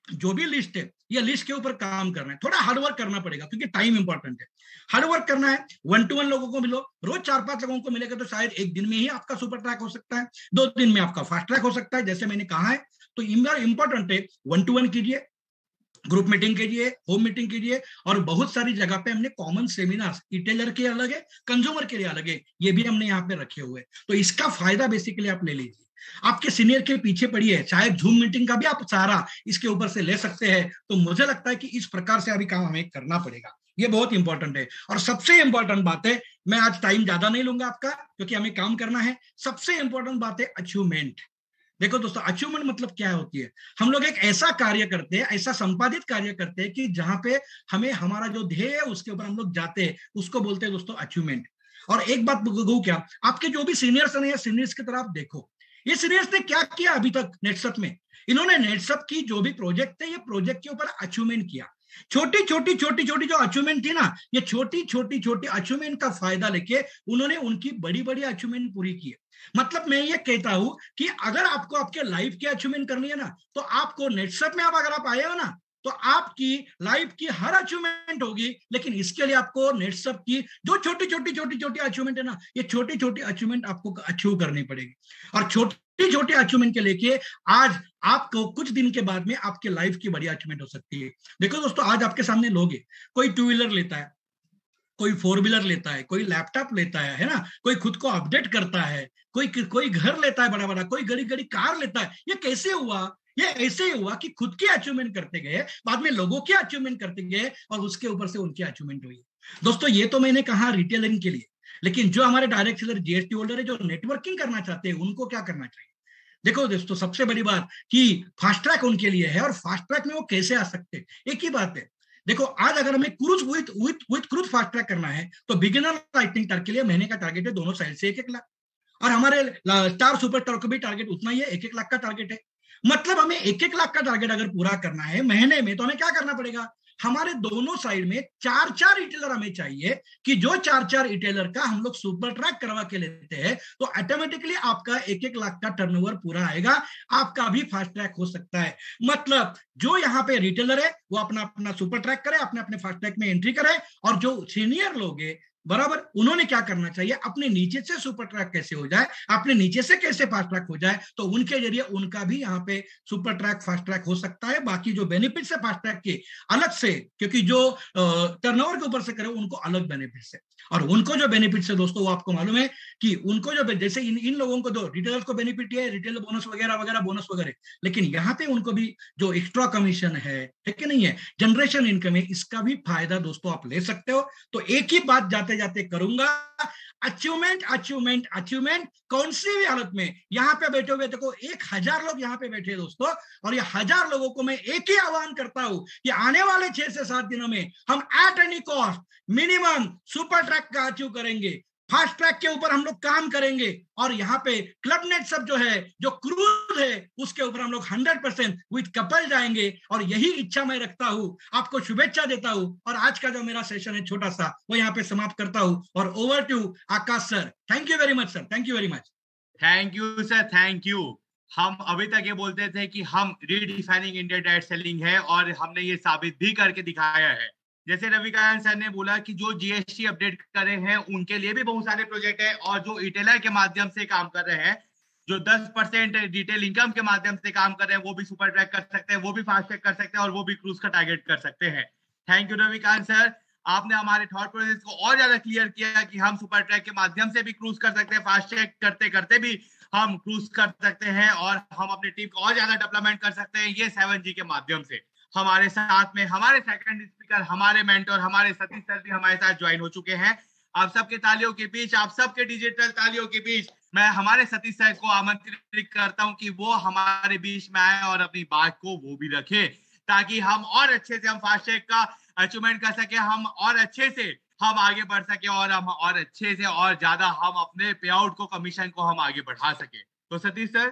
जो भी लिस्ट है, ये लिस्ट के ऊपर काम करना है, थोड़ा हार्डवर्क करना पड़ेगा क्योंकि टाइम इंपॉर्टेंट है। हार्डवर्क करना है, वन टू वन लोगों को मिलो, रोज चार पांच लोगों को मिलेगा तो शायद एक दिन में ही आपका सुपर ट्रैक हो सकता है, दो दिन में आपका फास्ट ट्रैक हो सकता है, जैसे मैंने कहा है। तो इंपॉर्टेंट है, वन टू वन कीजिए, ग्रुप मीटिंग कीजिए, होम मीटिंग कीजिए, और बहुत सारी जगह पे हमने कॉमन सेमिनार्स, रिटेलर के अलग है, कंज्यूमर के लिए अलग है, ये भी हमने यहाँ पे रखे हुए। तो इसका फायदा बेसिकली आप ले लीजिए, आपके सीनियर के पीछे पड़िए, चाहे जूम मीटिंग का भी आप सहारा इसके ऊपर से ले सकते हैं। तो मुझे लगता है कि इस प्रकार से अभी काम हमें करना पड़ेगा, ये बहुत इंपॉर्टेंट है। और सबसे इंपॉर्टेंट बात है, मैं आज टाइम ज्यादा नहीं लूंगा आपका क्योंकि हमें काम करना है, सबसे इंपॉर्टेंट बात है अचीवमेंट। देखो दोस्तों, अचीवमेंट मतलब क्या होती है, हम लोग एक ऐसा कार्य करते हैं, ऐसा संपादित कार्य करते हैं कि जहां पे हमें हमारा जो ध्येय है उसके ऊपर हम लोग जाते हैं, उसको बोलते हैं दोस्तों अचीवमेंट। और एक बात कहूं क्या, आपके जो भी सीनियर्स हैं या सीनियर्स की तरफ आप देखो, ये सीनियर्स ने क्या किया अभी तक नेटसप में, इन्होंने नेटसप की जो भी प्रोजेक्ट थे, ये प्रोजेक्ट के ऊपर अचीवमेंट किया। छोटी छोटी छोटी छोटी जो अचीवमेंट थी ना, ये छोटी छोटी छोटी अचीवमेंट का फायदा लेके उन्होंने उनकी बड़ी बड़ी अचीवमेंट पूरी की। मतलब मैं ये कहता हूं कि अगर आपको आपके लाइफ की अचीवमेंट करनी है ना, तो आपको नेटसप में आप अगर आप आए हो ना, तो आपकी लाइफ की हर अचीवमेंट होगी। लेकिन इसके लिए आपको नेटसप की जो छोटी छोटी छोटी छोटी अचीवमेंट है ना, ये छोटी छोटी अचीवमेंट आपको अचीव करनी पड़ेगी। और छोटी छोटी अचीवमेंट के लेके आज आपको कुछ दिन के बाद में आपके लाइफ की बड़ी अचीवमेंट हो सकती है। देखो दोस्तों, आज आपके सामने लोग हैं, कोई टू व्हीलर लेता है, कोई फोर व्हीलर लेता है, कोई लैपटॉप लेता है है ना, कोई खुद को अपडेट करता है, कोई कोई घर लेता है बड़ा बड़ा, कोई बड़ी बड़ी कार लेता है। ये कैसे हुआ? ये ऐसे ही हुआ कि खुद की अचीवमेंट करते गए, बाद में लोगों की अचीवमेंट करते गए, और उसके ऊपर से उनकी अचीवमेंट हुई। दोस्तों, ये तो मैंने कहा रिटेलरिंग के लिए, लेकिन जो हमारे डायरेक्ट सेलर, जीएसटी होल्डर है, जो नेटवर्किंग करना चाहते हैं, उनको क्या करना चाहिए? देखो दोस्तों, सबसे बड़ी बात कि फास्ट ट्रैक उनके लिए है, और फास्ट ट्रैक में वो कैसे आ सकते हैं, एक ही बात है। देखो, आज अगर हमें cruise with with with cruise fast track करना है, तो बिगिनर लाइटनिंग टर्क के लिए महीने का टारगेट है दोनों साइड से एक एक लाख, और हमारे स्टार सुपर टर्क भी टारगेट उतना ही है, एक एक लाख का टारगेट है। मतलब हमें एक एक लाख का टारगेट अगर पूरा करना है महीने में, तो हमें क्या करना पड़ेगा, हमारे दोनों साइड में चार चार रिटेलर हमें चाहिए, कि जो चार चार रिटेलर का हम लोग सुपर ट्रैक करवा के लेते हैं, तो ऑटोमेटिकली आपका एक एक लाख का टर्नओवर पूरा आएगा, आपका भी फास्ट ट्रैक हो सकता है। मतलब जो यहाँ पे रिटेलर है वो अपना अपना सुपर ट्रैक करे, अपने अपने फास्ट ट्रैक में एंट्री करे, और जो सीनियर लोग है बराबर, उन्होंने क्या करना चाहिए, अपने नीचे से सुपर ट्रैक कैसे हो जाए, अपने नीचे से कैसे फास्ट ट्रैक हो जाए, तो उनके जरिए उनका भी यहाँ पे सुपर ट्रैक फास्ट ट्रैक हो सकता है। बाकी जो बेनिफिट्स है फास्ट ट्रैक के अलग से, क्योंकि जो टर्नओवर के ऊपर से करे उनको अलग बेनिफिट्स है, और उनको जो बेनिफिट्स है दोस्तों, वो आपको मालूम है कि उनको जो, जैसे इन इन लोगों को दो रिटेलर्स को बेनिफिट है, रिटेल बोनस वगैरह वगैरह बोनस वगैरह, लेकिन यहाँ पे उनको भी जो एक्स्ट्रा कमीशन है, है कि नहीं है, जनरेशन इनकम है, इसका भी फायदा दोस्तों आप ले सकते हो। तो एक ही बात जाते जाते करूंगा, अचीवमेंट अचीवमेंट अचीवमेंट, कौन सी भी हालत में। यहाँ पे बैठे हुए देखो एक हजार लोग यहाँ पे बैठे दोस्तों, और ये हजार लोगों को मैं एक ही आह्वान करता हूं कि आने वाले छह से सात दिनों में हम at any cost minimum super track का अचीव करेंगे, फास्ट ट्रैक के ऊपर हम लोग काम करेंगे, और यहाँ पे क्लब नेट सब जो है, जो क्रूज है, उसके ऊपर हम लोग हंड्रेड परसेंट विद कपल जाएंगे, और यही इच्छा मैं रखता हूं, आपको शुभेच्छा देता हूं, और आज का जो मेरा सेशन है छोटा सा, वो यहाँ पे समाप्त करता हूं। और over to Akash sir. Thank you very much sir, thank you very much. Thank you sir, thank you. हम अभी तक ये बोलते थे कि हम रीडिफाइनिंग इंडिया डायरेक्ट सेलिंग है, और हमने ये साबित भी करके दिखाया है। जैसे रविकांत सर ने बोला कि जो जीएसटी अपडेट कर रहे हैं उनके लिए भी बहुत सारे प्रोजेक्ट है, और जो रिटेलर के माध्यम से काम कर रहे हैं, जो दस परसेंट डिटेल इनकम के माध्यम से काम कर रहे हैं, वो भी सुपर ट्रैक कर सकते हैं, वो भी फास्ट ट्रैक कर सकते हैं, और वो भी क्रूज का टारगेट कर सकते हैं। थैंक यू रविकांत सर, आपने हमारे थॉट प्रोसेस को और ज्यादा क्लियर किया कि हम सुपर ट्रैक के माध्यम से भी क्रूज कर सकते हैं, फास्ट ट्रैक करते करते भी हम क्रूज कर सकते हैं, और हम अपनी टीम को और ज्यादा डेवलपमेंट कर सकते हैं, ये सेवन जी के माध्यम से। हमारे साथ में हमारे सेकंड स्पीकर, हमारे मेंटर, हमारे सतीश सर भी हमारे साथ ज्वाइन हो चुके हैं। आप सबके तालियों के बीच, आप सबके डिजिटल तालियों के बीच, मैं हमारे सतीश सर को आमंत्रित करता हूं कि वो हमारे बीच में आए और अपनी बात को वो भी रखे, ताकि हम और अच्छे से हम फास्ट ट्रैक का अचीवमेंट कर सके, हम और अच्छे से हम आगे बढ़ सके, और हम और अच्छे से और ज्यादा हम अपने पे आउट को, कमीशन को हम आगे बढ़ा सके। तो Satish sir.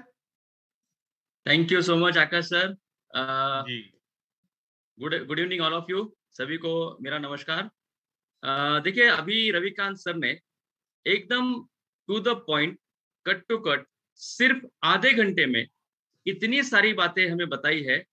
Thank you so much Akash sir. जी, good good evening all of you, सभी को मेरा नमस्कार। uh, देखिए, अभी रविकांत सर ने एकदम to the point, cut to cut, सिर्फ आधे घंटे में इतनी सारी बातें हमें बताई है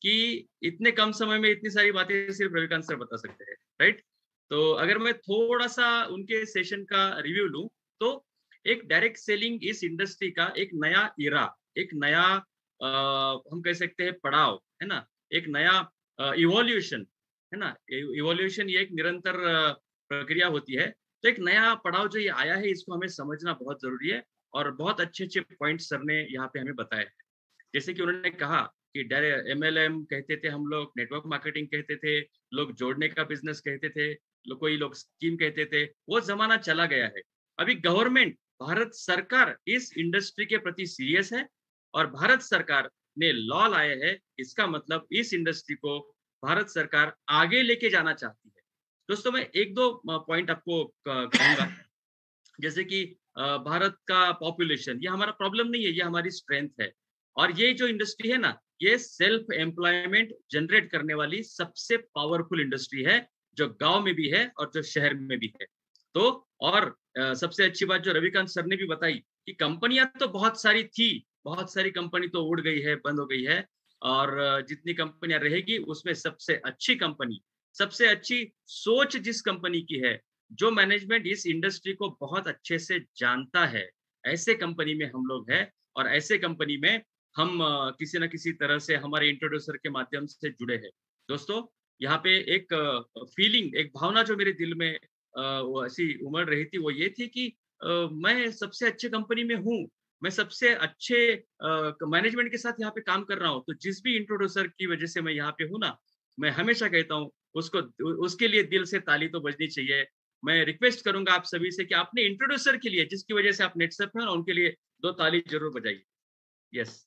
कि इतने कम समय में इतनी सारी बातें सिर्फ रविकांत सर बता सकते हैं, राइट? तो अगर मैं थोड़ा सा उनके सेशन का रिव्यू लूं तो एक डायरेक्ट सेलिंग इस इंडस्ट्री का एक नया इरा, एक नया आ, हम कह सकते हैं पड़ाव, है ना, एक नया इवोल्यूशन, है ना। इवोल्यूशन ये एक निरंतर प्रक्रिया होती है। तो एक नया पड़ाव जो ये आया है, इसको हमें समझना बहुत जरूरी है और बहुत अच्छे अच्छे पॉइंट सर ने यहाँ पे हमें बताए हैं। जैसे कि उन्होंने कहा कि एम एल एम कहते थे हम लोग, नेटवर्क मार्केटिंग कहते थे, लोग जोड़ने का बिजनेस कहते थे, लो, कोई लोग स्कीम कहते थे, वो जमाना चला गया है। अभी गवर्नमेंट, भारत सरकार इस इंडस्ट्री के प्रति सीरियस है और भारत सरकार ने लॉ लाए हैं। इसका मतलब इस इंडस्ट्री को भारत सरकार आगे लेके जाना चाहती है। दोस्तों मैं एक दो पॉइंट आपको कहूंगा। जैसे कि भारत का पॉपुलेशन, ये हमारा प्रॉब्लम नहीं है, ये हमारी स्ट्रेंथ है। और ये जो इंडस्ट्री है ना, ये सेल्फ एम्प्लॉयमेंट जनरेट करने वाली सबसे पावरफुल इंडस्ट्री है, जो गांव में भी है और जो शहर में भी है। तो और आ, सबसे अच्छी बात जो रविकांत सर ने भी बताई कि कंपनियां तो बहुत सारी थी, बहुत सारी कंपनी तो उड़ गई है, बंद हो गई है, और जितनी कंपनियां रहेगी उसमें सबसे अच्छी कंपनी, सबसे अच्छी सोच जिस कंपनी की है, जो मैनेजमेंट इस इंडस्ट्री को बहुत अच्छे से जानता है, ऐसे कंपनी में हम लोग हैं। और ऐसे कंपनी में हम किसी न किसी तरह से हमारे इंट्रोड्यूसर के माध्यम से जुड़े हैं। दोस्तों यहाँ पे एक फीलिंग, एक भावना जो मेरे दिल में वो ऐसी उमड़ रही थी, वो ये थी कि मैं सबसे अच्छे कंपनी में हूँ, मैं सबसे अच्छे मैनेजमेंट के साथ यहाँ पे काम कर रहा हूँ। तो जिस भी इंट्रोड्यूसर की वजह से मैं यहाँ पे हूँ ना, मैं हमेशा कहता हूँ उसको, उसके लिए दिल से ताली तो बजनी चाहिए। मैं रिक्वेस्ट करूंगा आप सभी से कि अपने इंट्रोड्यूसर के लिए, जिसकी वजह से आप नेटसप में, उनके लिए दो ताली जरूर बजाइए। यस,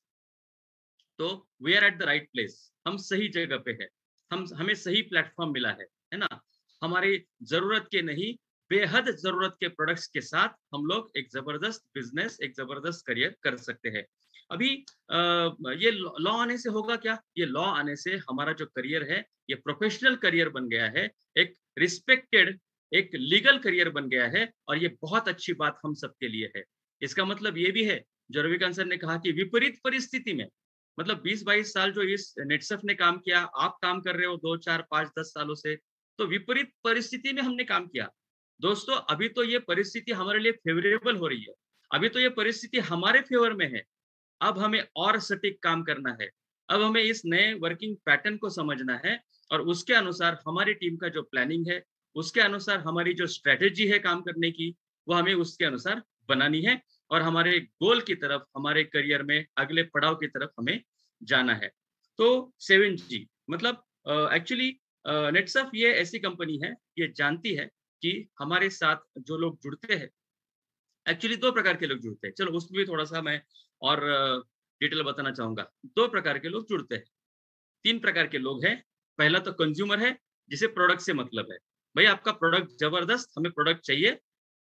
तो we are at the right place, हम सही जगह पे है, हम हमें सही प्लेटफॉर्म मिला है, है ना। हमारी जरूरत के नहीं, बेहद जरूरत के प्रोडक्ट्स के साथ हम लोग एक जबरदस्त बिजनेस, एक जबरदस्त करियर कर सकते हैं। अभी आ, ये लॉ आने से होगा क्या? ये लॉ आने से हमारा जो करियर है, ये प्रोफेशनल करियर बन गया है, एक रिस्पेक्टेड, एक लीगल करियर बन गया है, और ये बहुत अच्छी बात हम सबके लिए है। इसका मतलब ये भी है, जो रविकांत सर ने कहा कि विपरीत परिस्थिति में, मतलब बीस बाईस साल जो इस नेटसफ ने काम किया, आप काम कर रहे हो दो चार पांच दस सालों से, तो विपरीत परिस्थिति में हमने काम किया। दोस्तों अभी तो ये परिस्थिति हमारे लिए फेवरेबल हो रही है, अभी तो ये परिस्थिति हमारे फेवर में है। अब हमें और सटीक काम करना है, अब हमें इस नए वर्किंग पैटर्न को समझना है, और उसके अनुसार हमारी टीम का जो प्लानिंग है, उसके अनुसार हमारी जो स्ट्रेटेजी है काम करने की, वो हमें उसके अनुसार बनानी है, और हमारे गोल की तरफ, हमारे करियर में अगले पड़ाव की तरफ हमें जाना है। तो सेवन जी मतलब एक्चुअली नेटसफ ये ऐसी कंपनी है, ये जानती है कि हमारे साथ जो लोग जुड़ते हैं, एक्चुअली दो प्रकार के लोग जुड़ते हैं। चलो उसमें भी थोड़ा सा मैं और डिटेल बताना चाहूंगा। दो प्रकार के लोग जुड़ते हैं, तीन प्रकार के लोग हैं। पहला तो कंज्यूमर है, जिसे प्रोडक्ट से मतलब है, भाई आपका प्रोडक्ट जबरदस्त, हमें प्रोडक्ट चाहिए,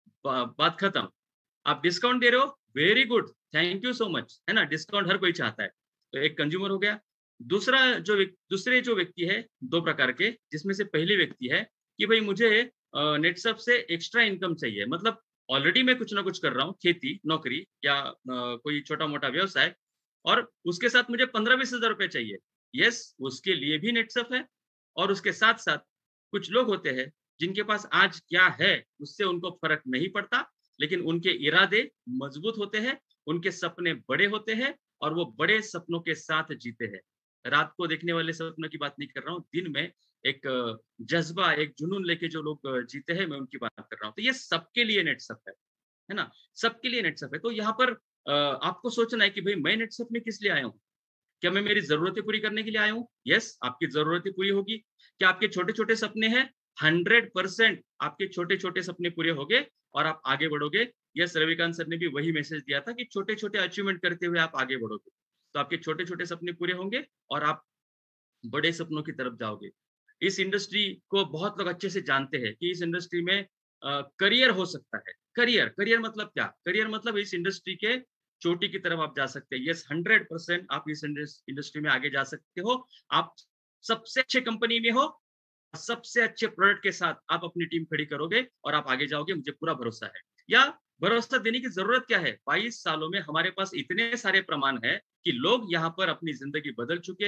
बात खत्म। आप डिस्काउंट दे रहे हो, very good, thank you so much, है ना, डिस्काउंट हर कोई चाहता है। तो एक कंज्यूमर हो गया। दूसरा जो दूसरे जो व्यक्ति है, दो प्रकार के, जिसमें से पहली व्यक्ति है कि भाई मुझे नेटसप से एक्स्ट्रा इनकम चाहिए, मतलब ऑलरेडी मैं कुछ ना कुछ कर रहा हूँ, खेती, नौकरी या आ, कोई छोटा मोटा व्यवसाय, और उसके साथ मुझे पंद्रह बीस हजार रुपए चाहिए। यस, उसके लिए भी नेटसप है। और उसके साथ साथ कुछ लोग होते हैं जिनके पास आज क्या है उससे उनको फर्क नहीं पड़ता, लेकिन उनके इरादे मजबूत होते हैं, उनके सपने बड़े होते हैं, और वो बड़े सपनों के साथ जीते हैं। रात को देखने वाले सपनों की बात नहीं कर रहा हूँ, दिन में एक जज्बा, एक जुनून लेके जो लोग जीते हैं, मैं उनकी बात कर रहा हूँ। तो ये सबके लिए नेटसप है, है ना, सबके लिए नेटसप है। तो यहाँ पर आपको सोचना है कि भाई मैं नेटसप में किस लिए आया हूँ? क्या मैं मेरी जरूरतें पूरी करने के लिए आया हूँ? यस, आपकी जरूरतें पूरी होगी। क्या आपके छोटे छोटे सपने हैं? हंड्रेड परसेंट आपके छोटे छोटे सपने पूरे होंगे और आप आगे बढ़ोगे। यस, रविकांत सर ने भी वही मैसेज दिया था कि छोटे छोटे अचीवमेंट करते हुए आप आगे बढ़ोगे, तो आपके छोटे छोटे सपने पूरे होंगे और आप बड़े सपनों की तरफ जाओगे। इस इंडस्ट्री को बहुत लोग अच्छे से जानते हैं कि इस इंडस्ट्री में करियर हो सकता है। करियर करियर मतलब क्या? करियर मतलब इस इंडस्ट्री के चोटी की तरफ आप जा सकते हैं। यस, हंड्रेड परसेंट आप इस इंडस्ट्री में आगे जा सकते हो। आप सबसे अच्छे कंपनी में हो, सबसे अच्छे प्रोडक्ट के साथ आप अपनी टीम खड़ी करोगे और आप आगे जाओगे, मुझे पूरा भरोसा है। या भरोसा देने की जरूरत क्या है? बाईस सालों में हमारे पास इतने सारे प्रमाण है कि लोग यहाँ पर अपनी जिंदगी बदल चुके हैं,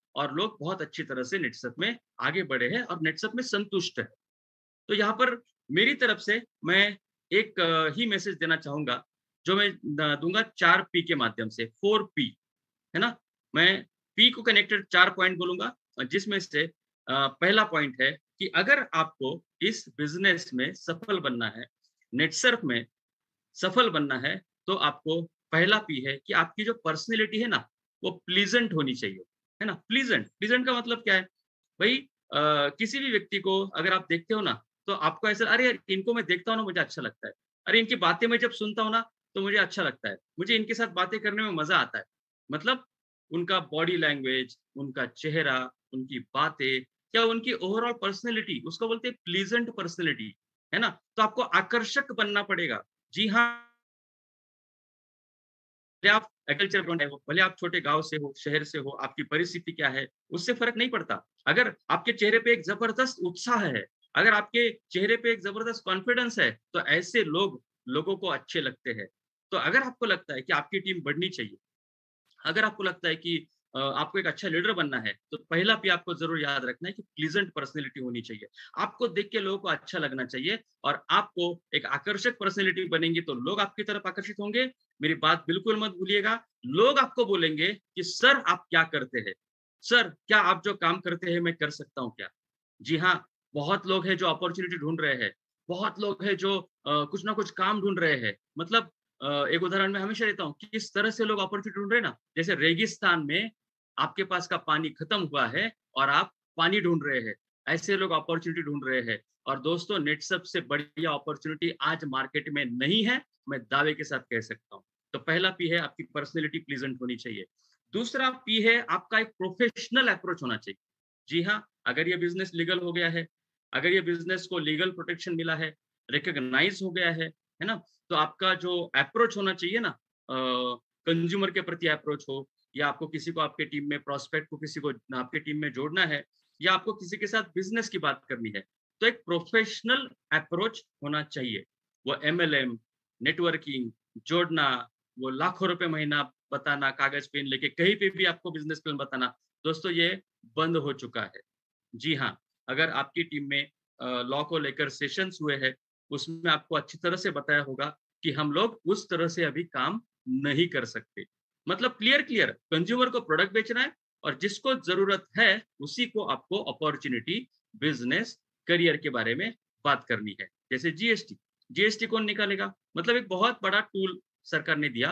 और लोग बहुत अच्छी तरह से नेटसप में आगे बढ़े हैं और नेटसप में संतुष्ट है। तो यहाँ पर मेरी तरफ से मैं एक ही मैसेज देना चाहूंगा, जो मैं दूंगा चार पी के माध्यम से, फोर पी, है ना। मैं पी को कनेक्टेड चार पॉइंट बोलूंगा, जिसमें से पहला पॉइंट है कि अगर आपको इस बिजनेस में सफल बनना है, नेटसर्फ में सफल बनना है, तो आपको पहला पी है कि आपकी जो पर्सनैलिटी है ना, वो प्लीजेंट होनी चाहिए, है ना। प्लीजेंट प्लीजेंट का मतलब क्या है भाई? आ, किसी भी व्यक्ति को अगर आप देखते हो ना, तो आपको ऐसा, अरे यार इनको मैं देखता हूँ ना मुझे अच्छा लगता है, अरे इनकी बातें मैं जब सुनता हूँ ना तो मुझे अच्छा लगता है, मुझे इनके साथ बातें करने में मजा आता है। मतलब उनका बॉडी लैंग्वेज, उनका चेहरा, उनकी बातें, क्या उनकी ओवरऑल पर्सनैलिटी, उसको बोलते हैं प्लीजेंट पर्सनैलिटी, है ना। तो आपको आकर्षक बनना पड़ेगा। जी हाँ, भले आप एग्रीकल्चर बैकग्राउंड है, भले आप छोटे गांव से हो, शहर से हो, आपकी परिस्थिति क्या है उससे फर्क नहीं पड़ता। अगर आपके चेहरे पे एक जबरदस्त उत्साह है, अगर आपके चेहरे पे एक जबरदस्त कॉन्फिडेंस है, तो ऐसे लोग लोगों को अच्छे लगते हैं। तो अगर आपको लगता है कि आपकी टीम बढ़नी चाहिए, अगर आपको लगता है कि अ, आपको एक अच्छा लीडर बनना है, तो पहला भी आपको जरूर याद रखना है कि प्लीजेंट पर्सनैलिटी होनी चाहिए। आपको देख के लोगों को अच्छा लगना चाहिए, और आपको एक आकर्षक पर्सनैलिटी बनेंगी तो लोग आपकी तरफ आकर्षित होंगे। मेरी बात बिल्कुल मत भूलिएगा। लोग आपको बोलेंगे कि सर आप क्या करते हैं, सर क्या आप जो काम करते हैं मैं कर सकता हूँ क्या। जी हाँ, बहुत लोग हैं जो अपॉर्चुनिटी ढूंढ रहे हैं, बहुत लोग हैं जो अ, कुछ ना कुछ काम ढूंढ रहे हैं। मतलब अ, एक उदाहरण मैं हमेशा देता हूँ कि किस तरह से लोग अपॉर्चुनिटी ढूंढ रहे हैं ना, जैसे रेगिस्तान में आपके पास का पानी खत्म हुआ है और आप पानी ढूंढ रहे हैं, ऐसे लोग अपॉर्चुनिटी ढूंढ रहे हैं। और दोस्तों, नेटसप से बढ़िया अपॉर्चुनिटी आज मार्केट में नहीं है, मैं दावे के साथ कह सकता हूँ। तो पहला पी है आपकी पर्सनैलिटी प्लीजेंट होनी चाहिए। दूसरा पी है आपका एक प्रोफेशनल अप्रोच होना चाहिए। जी हाँ, अगर ये बिजनेस लीगल हो गया है, अगर ये बिजनेस को लीगल प्रोटेक्शन मिला है, रिकॉग्नाइज हो गया है है ना, तो आपका जो अप्रोच होना चाहिए ना, कंज्यूमर के प्रति अप्रोच हो, या आपको किसी को आपके टीम में, प्रोस्पेक्ट को किसी को आपके टीम में जोड़ना है, या आपको किसी के साथ बिजनेस की बात करनी है, तो एक प्रोफेशनल अप्रोच होना चाहिए। वो एमएलएम, नेटवर्किंग, जोड़ना, वो लाखों रुपए महीना बताना, कागज पेन लेके कहीं पे भी आपको बिजनेस प्लान बताना, दोस्तों ये बंद हो चुका है। जी हाँ, अगर आपकी टीम में लॉ को लेकर सेशंस हुए हैं, उसमें आपको अच्छी तरह से बताया होगा कि हम लोग उस तरह से अभी काम नहीं कर सकते। मतलब क्लियर क्लियर कंज्यूमर को प्रोडक्ट बेचना है, और जिसको जरूरत है उसी को आपको अपॉर्चुनिटी, बिजनेस, करियर के बारे में बात करनी है। जैसे जीएसटी, जीएसटी कौन निकालेगा? मतलब एक बहुत बड़ा टूल सरकार ने दिया,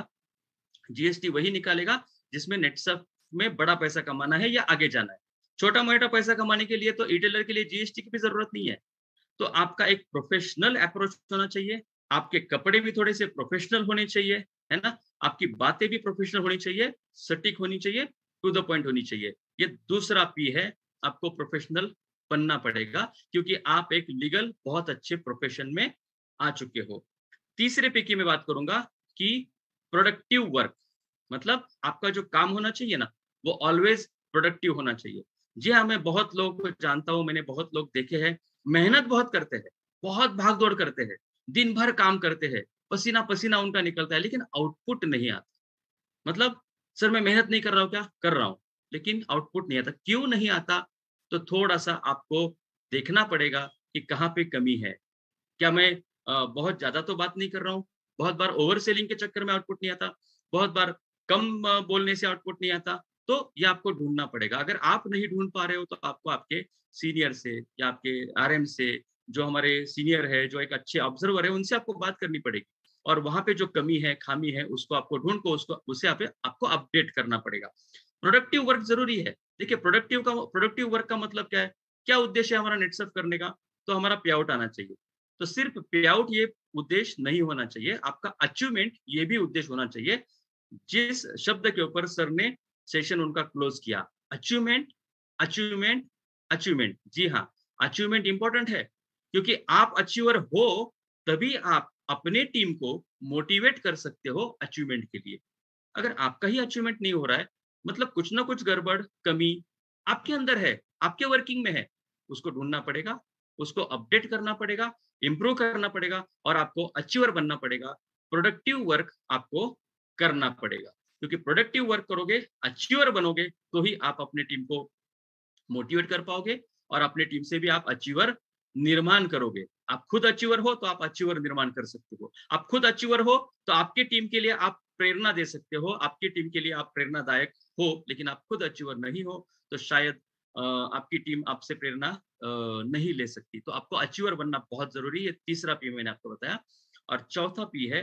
जीएसटी वही निकालेगा जिसमें नेटसप में बड़ा पैसा कमाना है या आगे जाना है। छोटा मोटा पैसा कमाने के लिए तो रिटेलर के लिए जीएसटी की भी जरूरत नहीं है। तो आपका एक प्रोफेशनल अप्रोच होना चाहिए, आपके कपड़े भी थोड़े से प्रोफेशनल होने चाहिए, है ना, आपकी बातें भी प्रोफेशनल होनी चाहिए, सटीक होनी चाहिए, टू द पॉइंट होनी चाहिए। ये दूसरा पी है, आपको प्रोफेशनल बनना पड़ेगा, क्योंकि आप एक लीगल बहुत अच्छे प्रोफेशन में आ चुके हो। तीसरे पी की मैं बात करूंगा कि प्रोडक्टिव वर्क, मतलब आपका जो काम होना चाहिए ना, वो ऑलवेज प्रोडक्टिव होना चाहिए। जी हाँ, मैं बहुत लोगों को जानता हूँ, मैंने बहुत लोग देखे हैं, मेहनत बहुत करते हैं, बहुत भाग दौड़ करते हैं, दिन भर काम करते हैं, पसीना पसीना उनका निकलता है, लेकिन आउटपुट नहीं आता। मतलब सर मैं मेहनत नहीं कर रहा हूँ क्या? कर रहा हूँ, लेकिन आउटपुट नहीं आता। क्यों नहीं आता? तो थोड़ा सा आपको देखना पड़ेगा कि कहाँ पे कमी है। क्या मैं अ, बहुत ज्यादा तो बात नहीं कर रहा हूँ, बहुत बार ओवर सेलिंग के चक्कर में आउटपुट नहीं आता, बहुत बार कम अ, बोलने से आउटपुट नहीं आता, तो ये आपको ढूंढना पड़ेगा। अगर आप नहीं ढूंढ पा रहे हो, तो आपको आपके सीनियर से या आपके आरएम से, जो हमारे सीनियर है, जो एक अच्छे ऑब्जर्वर है, उनसे आपको बात करनी पड़ेगी, और वहां पे जो कमी है, खामी है, उसको आपको ढूंढ को उसको उसे आप, आपको अपडेट करना पड़ेगा। प्रोडक्टिव वर्क जरूरी है। देखिए, प्रोडक्टिव का प्रोडक्टिव वर्क का मतलब क्या है? क्या उद्देश्य है हमारा नेटसर्फ करने का? तो हमारा पे आउट आना चाहिए। तो सिर्फ पे आउट ये उद्देश्य नहीं होना चाहिए, आपका अचीवमेंट ये भी उद्देश्य होना चाहिए। जिस शब्द के ऊपर सर ने सेशन उनका क्लोज किया, अचीवमेंट, अचीवमेंट, अचीवमेंट। जी हाँ, अचीवमेंट इंपॉर्टेंट है, क्योंकि आप अचीवर हो तभी आप अपने टीम को मोटिवेट कर सकते हो अचीवमेंट के लिए। अगर आपका ही अचीवमेंट नहीं हो रहा है, मतलब कुछ ना कुछ गड़बड़, कमी आपके अंदर है, आपके वर्किंग में है, उसको ढूंढना पड़ेगा, उसको अपडेट करना पड़ेगा, इंप्रूव करना पड़ेगा, और आपको अचीवर बनना पड़ेगा, प्रोडक्टिव वर्क आपको करना पड़ेगा। क्योंकि प्रोडक्टिव वर्क करोगे, अचीवर बनोगे, तो ही आप अपने टीम को मोटिवेट कर पाओगे और अपने टीम से भी आप अचीवर निर्माण करोगे। आप खुद अचीवर हो तो आप अचीवर निर्माण कर सकते हो। आप खुद अचीवर हो तो आपकी टीम के लिए आप प्रेरणा दे सकते हो, आपकी टीम के लिए आप प्रेरणादायक हो। लेकिन आप खुद अचीवर नहीं हो तो शायद अ, आपकी टीम आपसे प्रेरणा अ, नहीं ले सकती। तो आपको अचीवर बनना बहुत जरूरी है। तीसरा पी मैंने आपको बताया। और चौथा पी है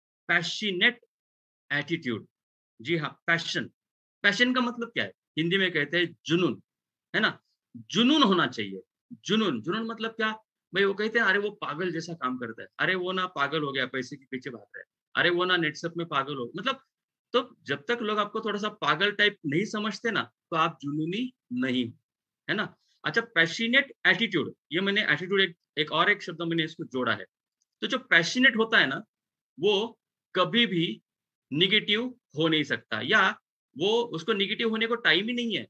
पैशनेट एटीट्यूड। जी हाँ, पैशन। पैशन का मतलब क्या है? हिंदी में कहते हैं जुनून, है ना? जुनून होना चाहिए। जुनून, जुनून मतलब क्या? भाई वो कहते हैं अरे वो पागल जैसा काम करता है, अरे वो ना पागल हो गया, पैसे के पीछे भाग रहा है, अरे वो ना नेटसप में पागल हो, मतलब तो जब तक लोग आपको थोड़ा सा पागल टाइप नहीं समझते ना, तो आप जुनूनी नहीं हो, है ना? अच्छा, पैशनेट एटीट्यूड, ये मैंने एटीट्यूड एक, एक और एक शब्द मैंने इसको जोड़ा है। तो जो पैशनेट होता है ना, वो कभी भी निगेटिव हो नहीं सकता, या वो उसको निगेटिव होने को टाइम ही नहीं है।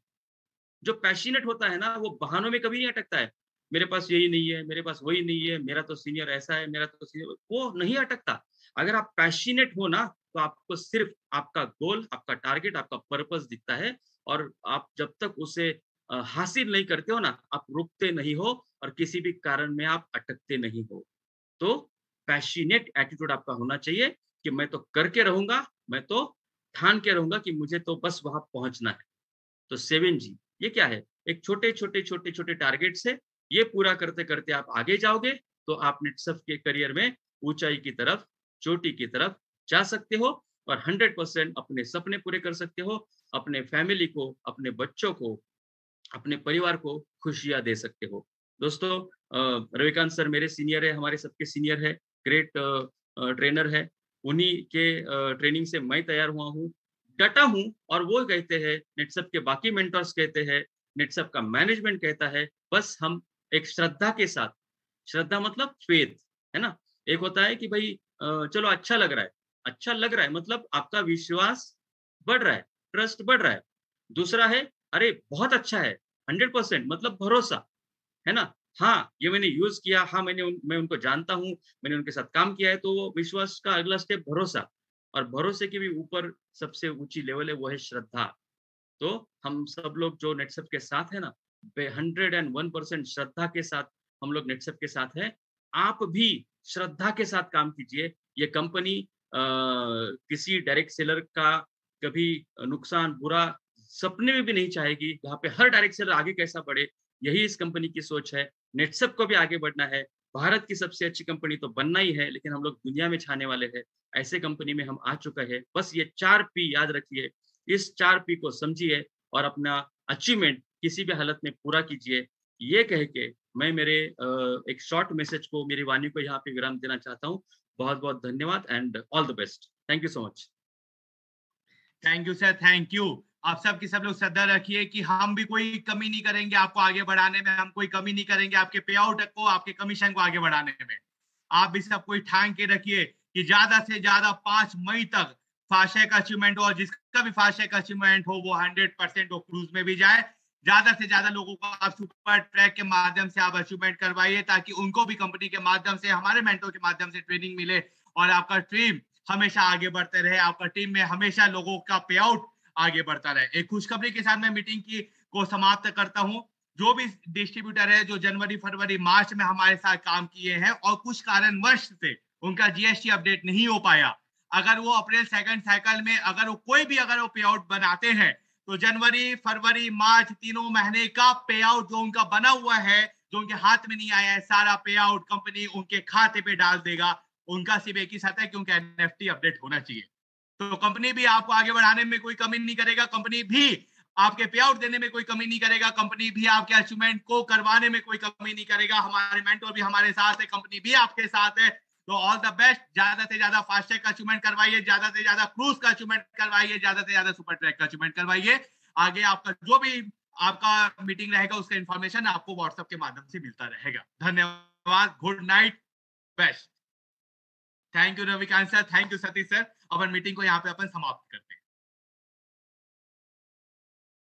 जो पैशनेट होता है ना, वो बहानों में कभी नहीं अटकता है। मेरे पास यही नहीं है, मेरे पास वही नहीं है, मेरा तो सीनियर ऐसा है, मेरा तो सीनियर, वो नहीं अटकता। अगर आप पैशनेट हो ना, तो आपको सिर्फ आपका गोल, आपका टारगेट, आपका पर्पस दिखता है, और आप जब तक उसे अ, हासिल नहीं करते हो ना, आप रुकते नहीं हो और किसी भी कारण में आप अटकते नहीं हो। तो पैशनेट एटीट्यूड आपका होना चाहिए कि मैं तो करके रहूँगा, मैं तो ठान के रहूँगा कि मुझे तो बस वहाँ पहुँचना है। तो सेवन जी, ये क्या है? एक छोटे-छोटे, छोटे-छोटे टारगेट्स है। ये पूरा करते-करते आप आगे जाओगे, तो आप नेटसप के करियर में ऊँचाई की तरफ, चोटी की तरफ जा सकते हो और हंड्रेड परसेंट अपने सपने पूरे कर सकते हो। अपने फैमिली को, अपने बच्चों को, अपने परिवार को खुशियाँ दे सकते हो। दोस्तों, अ, रविकांत सर मेरे सीनियर है, हमारे सबके सीनियर है, ग्रेट अ अ, ट्रेनर है। उन्हीं के अ, ट्रेनिंग से मैं तैयार हुआ हूँ, डटा हूँ, और वो कहते हैं, नेटसप के बाकी मेंटर्स कहते हैं, नेटसप का मैनेजमेंट कहता है, बस हम एक श्रद्धा के साथ, श्रद्धा मतलब फेथ, है ना? एक होता है कि भई अ, चलो अच्छा लग रहा है, अच्छा लग रहा है मतलब आपका विश्वास बढ़ रहा है, ट्रस्ट बढ़ रहा है। दूसरा है, अरे बहुत अच्छा है, हंड्रेड परसेंट मतलब भरोसा, है ना? हाँ, ये मैंने यूज़ किया, हाँ, मैंने उन मैं उनको जानता हूँ, मैंने उनके साथ काम किया है, तो वो विश्वास का अगला स्टेप भरोसा, और भरोसे के भी ऊपर सबसे ऊँची लेवल है, वो है श्रद्धा। तो हम सब लोग जो नेटसप के साथ है ना, बे हंड्रेड एंड वन परसेंट श्रद्धा के साथ हम लोग नेटसप के साथ हैं। आप भी श्रद्धा के साथ काम कीजिए। ये कंपनी अ, किसी डायरेक्ट सेलर का कभी नुकसान, बुरा सपने में भी नहीं चाहेगी। यहाँ पे हर डायरेक्ट सेलर आगे कैसा बढ़े, यही इस कंपनी की सोच है। नेटसप को भी आगे बढ़ना है। भारत की सबसे अच्छी कंपनी तो बनना ही है, लेकिन हम लोग दुनिया में छाने वाले हैं। ऐसे कंपनी में हम आ चुका है। बस ये चार पी याद रखिए। इस चार पी को समझिए और अपना अचीवमेंट किसी भी हालत में पूरा कीजिए। ये कह के मैं मेरे अ, एक शॉर्ट मैसेज को, मेरी वाणी को यहाँ पे विराम देना चाहता हूँ। बहुत-बहुत धन्यवाद and all the best. Thank you so much. Thank you sir, thank you. आप सब की सब लोग श्रद्धा रखिए कि हम भी कोई कमी नहीं करेंगे आपको आगे बढ़ाने में, हम कोई कमी नहीं करेंगे आपके पे आउट को, आपके कमीशन को आगे बढ़ाने में। आप भी सब कोई ठान के रखिए कि ज्यादा से ज्यादा पांच मई तक फास्टैग अचीवमेंट हो, और जिसका भी फास्टैग अचीवमेंट हो वो हंड्रेड परसेंट वो क्रूज में भी जाए। ज्यादा से ज्यादा लोगों को आप सुपर ट्रैक के माध्यम से आप अचीवमेंट करवाइए, ताकि उनको भी कंपनी के माध्यम से, हमारे मेंटोर के माध्यम से ट्रेनिंग मिले, और आपका टीम हमेशा आगे बढ़ते रहे, आपका टीम में हमेशा लोगों का पे आउट आगे बढ़ता रहे। एक खुशखबरी के साथ मैं मीटिंग की को समाप्त करता हूं। जो भी डिस्ट्रीब्यूटर है जो जनवरी, फरवरी, मार्च में हमारे साथ काम किए हैं और कुछ कारणवश से उनका जीएसटी अपडेट नहीं हो पाया, अगर वो अप्रैल सेकंड साइकिल में अगर वो कोई भी अगर वो पे आउट बनाते हैं, तो जनवरी, फरवरी, मार्च तीनों महीने का पे आउट जो उनका बना हुआ है, जो उनके हाथ में नहीं आया है, सारा पे आउट कंपनी उनके खाते पे डाल देगा। उनका सिर्फ एक ही साथ है कि उनका एनएफटी अपडेट होना चाहिए। तो कंपनी भी आपको आगे बढ़ाने में कोई कमी नहीं करेगा, कंपनी भी आपके पे आउट देने में कोई कमी नहीं करेगा, कंपनी भी आपके अचीवमेंट को करवाने में कोई कमी नहीं करेगा। हमारे मेंटोर भी हमारे साथ है, कंपनी भी आपके साथ है। तो ऑल द बेस्ट। ज्यादा से ज्यादा फास्टैग का अचीवमेंट करवाइए, ज्यादा से ज्यादा क्रूज का अचीवमेंट करवाइए, ज्यादा से ज्यादा सुपर ट्रैक का अचीवमेंट करवाइए। आगे आपका जो भी आपका मीटिंग रहेगा उसका इंफॉर्मेशन आपको व्हाट्सएप के माध्यम से मिलता रहेगा। धन्यवाद, good night, best. Thank you Ravikant sir, thank you Satish sir. अपन मीटिंग को यहाँ पे अपन समाप्त करते हैं।